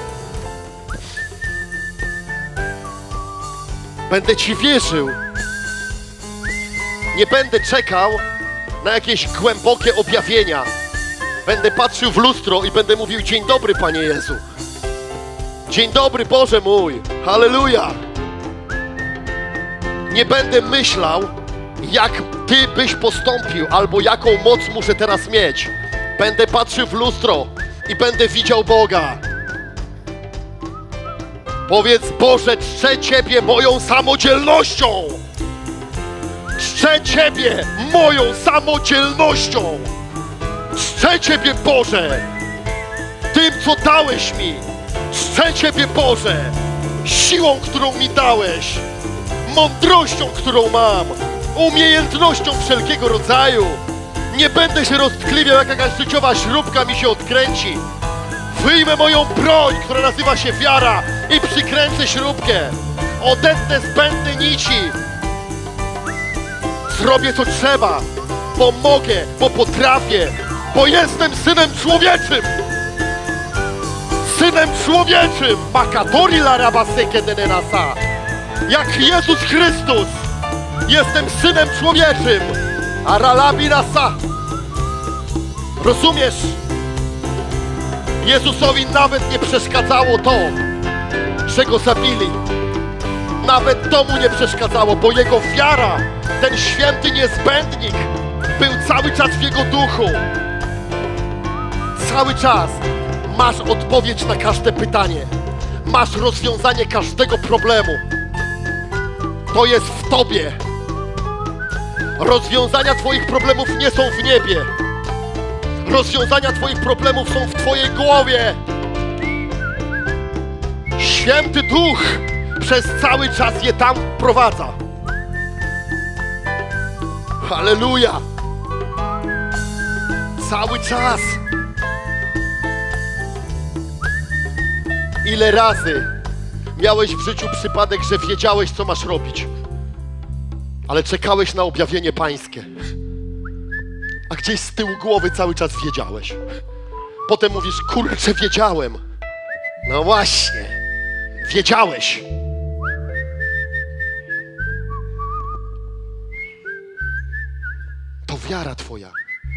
Będę Ci wierzył. Nie będę czekał na jakieś głębokie objawienia. Będę patrzył w lustro i będę mówił: dzień dobry, Panie Jezu. Dzień dobry, Boże mój. Halleluja. Nie będę myślał, jak Ty byś postąpił, albo jaką moc muszę teraz mieć. Będę patrzył w lustro i będę widział Boga. Powiedz: Boże, czczę Ciebie moją samodzielnością. Czczę Ciebie moją samodzielnością. Czczę Ciebie, Boże, tym, co dałeś mi. Czczę Ciebie, Boże, siłą, którą mi dałeś, mądrością, którą mam, umiejętnością wszelkiego rodzaju. Nie będę się roztkliwiał, jak jakaś życiowa śrubka mi się odkręci. Wyjmę moją broń, która nazywa się wiara, i przykręcę śrubkę. Odetnę zbędne nici. Zrobię co trzeba, bo mogę, bo potrafię, bo jestem Synem Człowieczym. Synem Człowieczym. Makatori la rabaseke denenasa. Jak Jezus Chrystus. Jestem Synem Człowieczym. Aralabirasa. Rozumiesz? Jezusowi nawet nie przeszkadzało to, że Go zabili. Nawet to Mu nie przeszkadzało, bo Jego wiara, ten święty niezbędnik, był cały czas w Jego duchu. Cały czas masz odpowiedź na każde pytanie. masz rozwiązanie każdego problemu. To jest w Tobie. Rozwiązania Twoich problemów nie są w niebie. Rozwiązania Twoich problemów są w Twojej głowie. Święty Duch przez cały czas je tam prowadza. Halleluja! Cały czas. Ile razy miałeś w życiu przypadek, że wiedziałeś, co masz robić, ale czekałeś na objawienie pańskie, a gdzieś z tyłu głowy cały czas wiedziałeś. Potem mówisz, kurczę, wiedziałem. No właśnie, wiedziałeś. To wiara Twoja.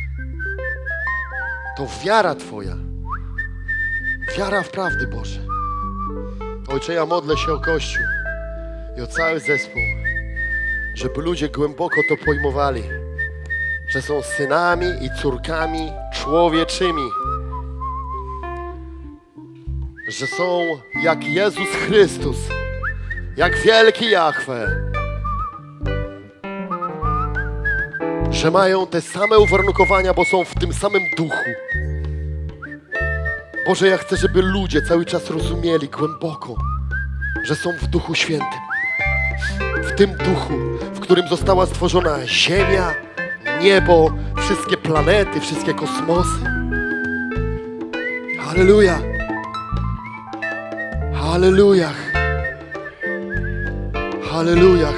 To wiara Twoja. Wiara w prawdy Boże. Ojcze, ja modlę się o Kościół i o cały zespół, żeby ludzie głęboko to pojmowali, że są synami i córkami człowieczymi, że są jak Jezus Chrystus, jak wielki Jahwe, że mają te same uwarunkowania, bo są w tym samym duchu. Boże, ja chcę, żeby ludzie cały czas rozumieli głęboko, że są w Duchu Świętym. W tym duchu, w którym została stworzona ziemia, niebo, wszystkie planety, wszystkie kosmosy. Halleluja! Halleluja! Halleluja!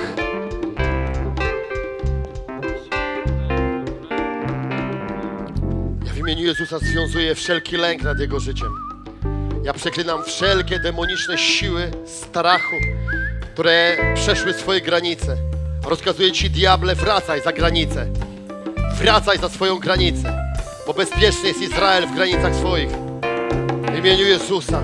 W imieniu Jezusa związuję wszelki lęk nad Jego życiem. Ja przeklinam wszelkie demoniczne siły strachu, które przeszły swoje granice. Rozkazuję Ci, diable, wracaj za granicę. Wracaj za swoją granicę, bo bezpieczny jest Izrael w granicach swoich. W imieniu Jezusa.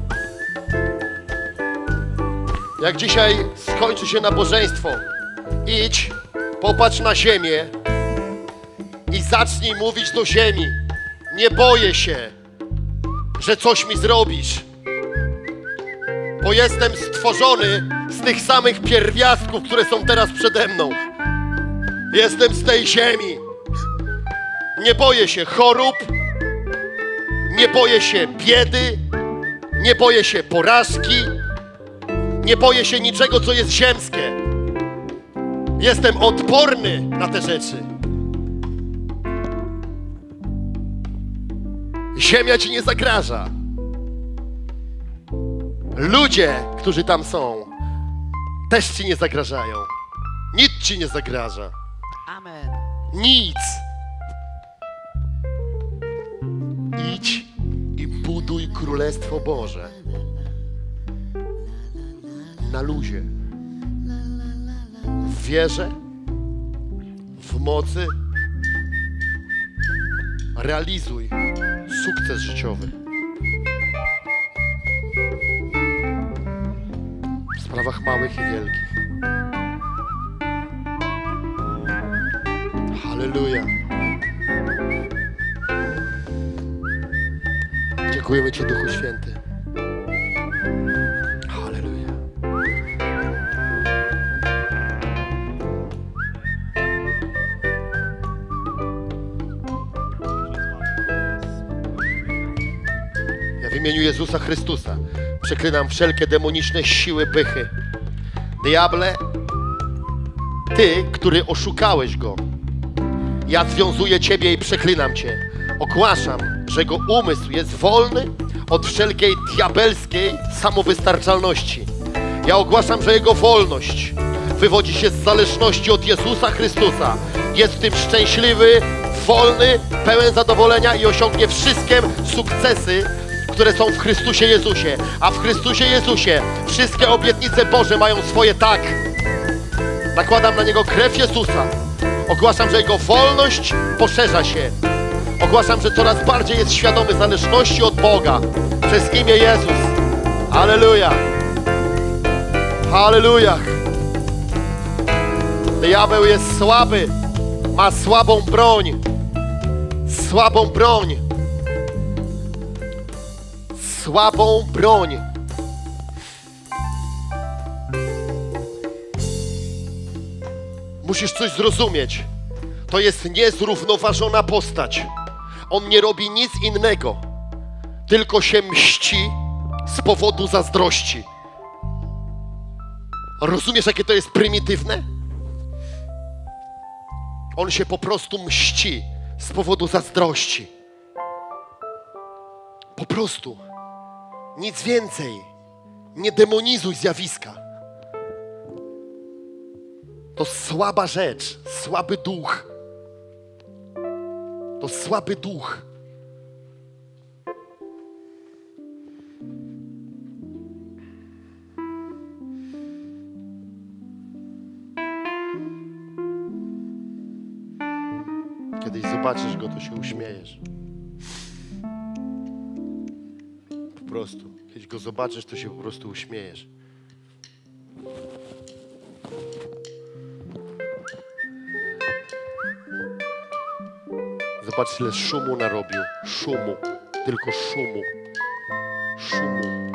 Jak dzisiaj skończy się nabożeństwo, idź, popatrz na ziemię i zacznij mówić do ziemi. Nie boję się, że coś mi zrobisz, bo jestem stworzony z tych samych pierwiastków, które są teraz przede mną. Jestem z tej ziemi. Nie boję się chorób, nie boję się biedy, nie boję się porażki, nie boję się niczego, co jest ziemskie. Jestem odporny na te rzeczy. Ziemia Ci nie zagraża. Ludzie, którzy tam są, też Ci nie zagrażają. Nic Ci nie zagraża. Amen. Nic. Idź i buduj Królestwo Boże. Na luzie. W wierze, w mocy. Realizuj sukces życiowy. W sprawach małych i wielkich. Halleluja. Dziękujemy Ci, Duchu Święty. Halleluja. Ja w imieniu Jezusa Chrystusa przeklinam wszelkie demoniczne siły pychy. Diable, Ty, który oszukałeś Go, ja związuję Ciebie i przeklinam Cię. Ogłaszam, że Jego umysł jest wolny od wszelkiej diabelskiej samowystarczalności. Ja ogłaszam, że Jego wolność wywodzi się z zależności od Jezusa Chrystusa. Jest w tym szczęśliwy, wolny, pełen zadowolenia i osiągnie wszystkie sukcesy, które są w Chrystusie Jezusie. A w Chrystusie Jezusie wszystkie obietnice Boże mają swoje tak. Nakładam na Niego krew Jezusa. Ogłaszam, że Jego wolność poszerza się. Ogłaszam, że coraz bardziej jest świadomy zależności od Boga przez imię Jezus. Halleluja. Halleluja. Diabeł jest słaby. Ma słabą broń. Słabą broń. Słabą broń. Musisz coś zrozumieć. To jest niezrównoważona postać. On nie robi nic innego, tylko się mści z powodu zazdrości. Rozumiesz, jakie to jest prymitywne? On się po prostu mści z powodu zazdrości. Po prostu. Nic więcej. Nie demonizuj zjawiska. To słaba rzecz, słaby duch. To słaby duch. Kiedyś zobaczysz go, to się uśmiejesz. Po prostu. Kiedyś go zobaczysz, to się po prostu uśmiejesz. Zobacz, ile szumu narobił. Szumu. Tylko szumu. Szumu.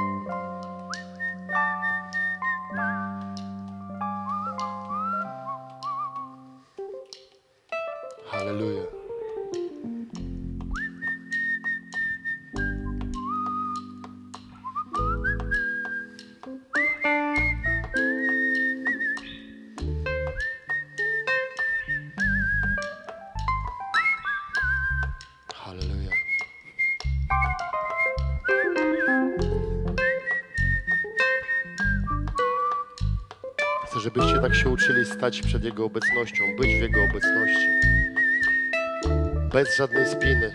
Halleluja. Halleluja. Chcę, żebyście tak się uczyli stać przed Jego obecnością, być w Jego obecności. Bez żadnej spiny.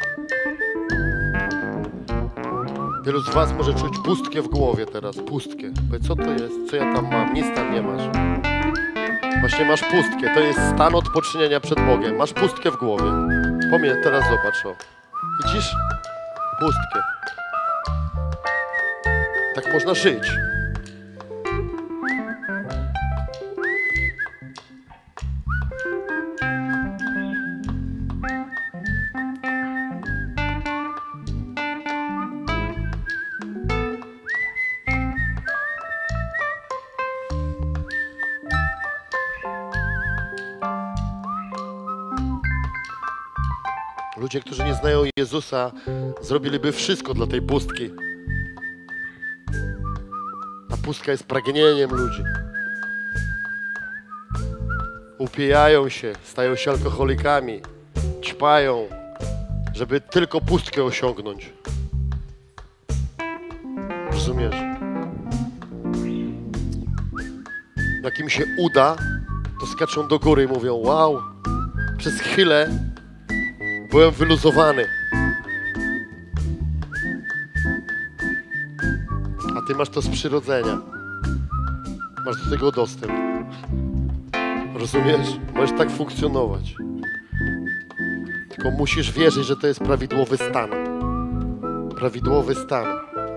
Wielu z was może czuć pustkę w głowie teraz, pustkę. Powiedz, co to jest? Co ja tam mam? Nic tam nie masz. Właśnie masz pustkę. To jest stan odpoczynienia przed Bogiem. Masz pustkę w głowie. Pomyśl, teraz zobacz, o. Widzisz? Pustkę. Tak można żyć. Ludzie, którzy nie znają Jezusa, zrobiliby wszystko dla tej pustki. Ta pustka jest pragnieniem ludzi. Upijają się, stają się alkoholikami, ćpają, żeby tylko pustkę osiągnąć. Rozumiesz? Jak im się uda, to skaczą do góry i mówią: wow, przez chwilę byłem wyluzowany. A ty masz to z przyrodzenia. Masz do tego dostęp. Rozumiesz? Możesz tak funkcjonować. Tylko musisz wierzyć, że to jest prawidłowy stan. Prawidłowy stan.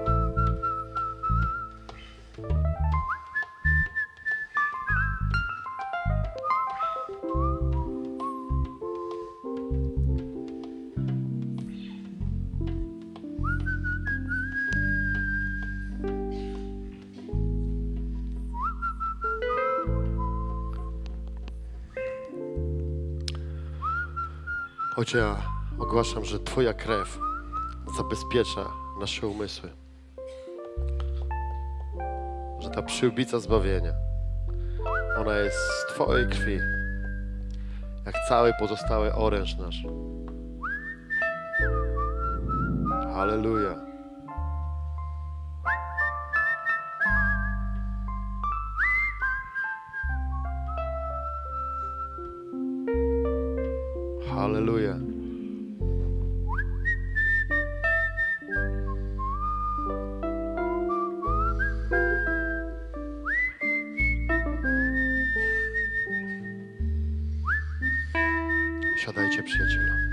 Ojcze, ja ogłaszam, że Twoja krew zabezpiecza nasze umysły. Że ta przyłbica zbawienia, ona jest z Twojej krwi, jak cały pozostały oręż nasz. Halleluja. Halleluja. Siadajcie, przyjaciele.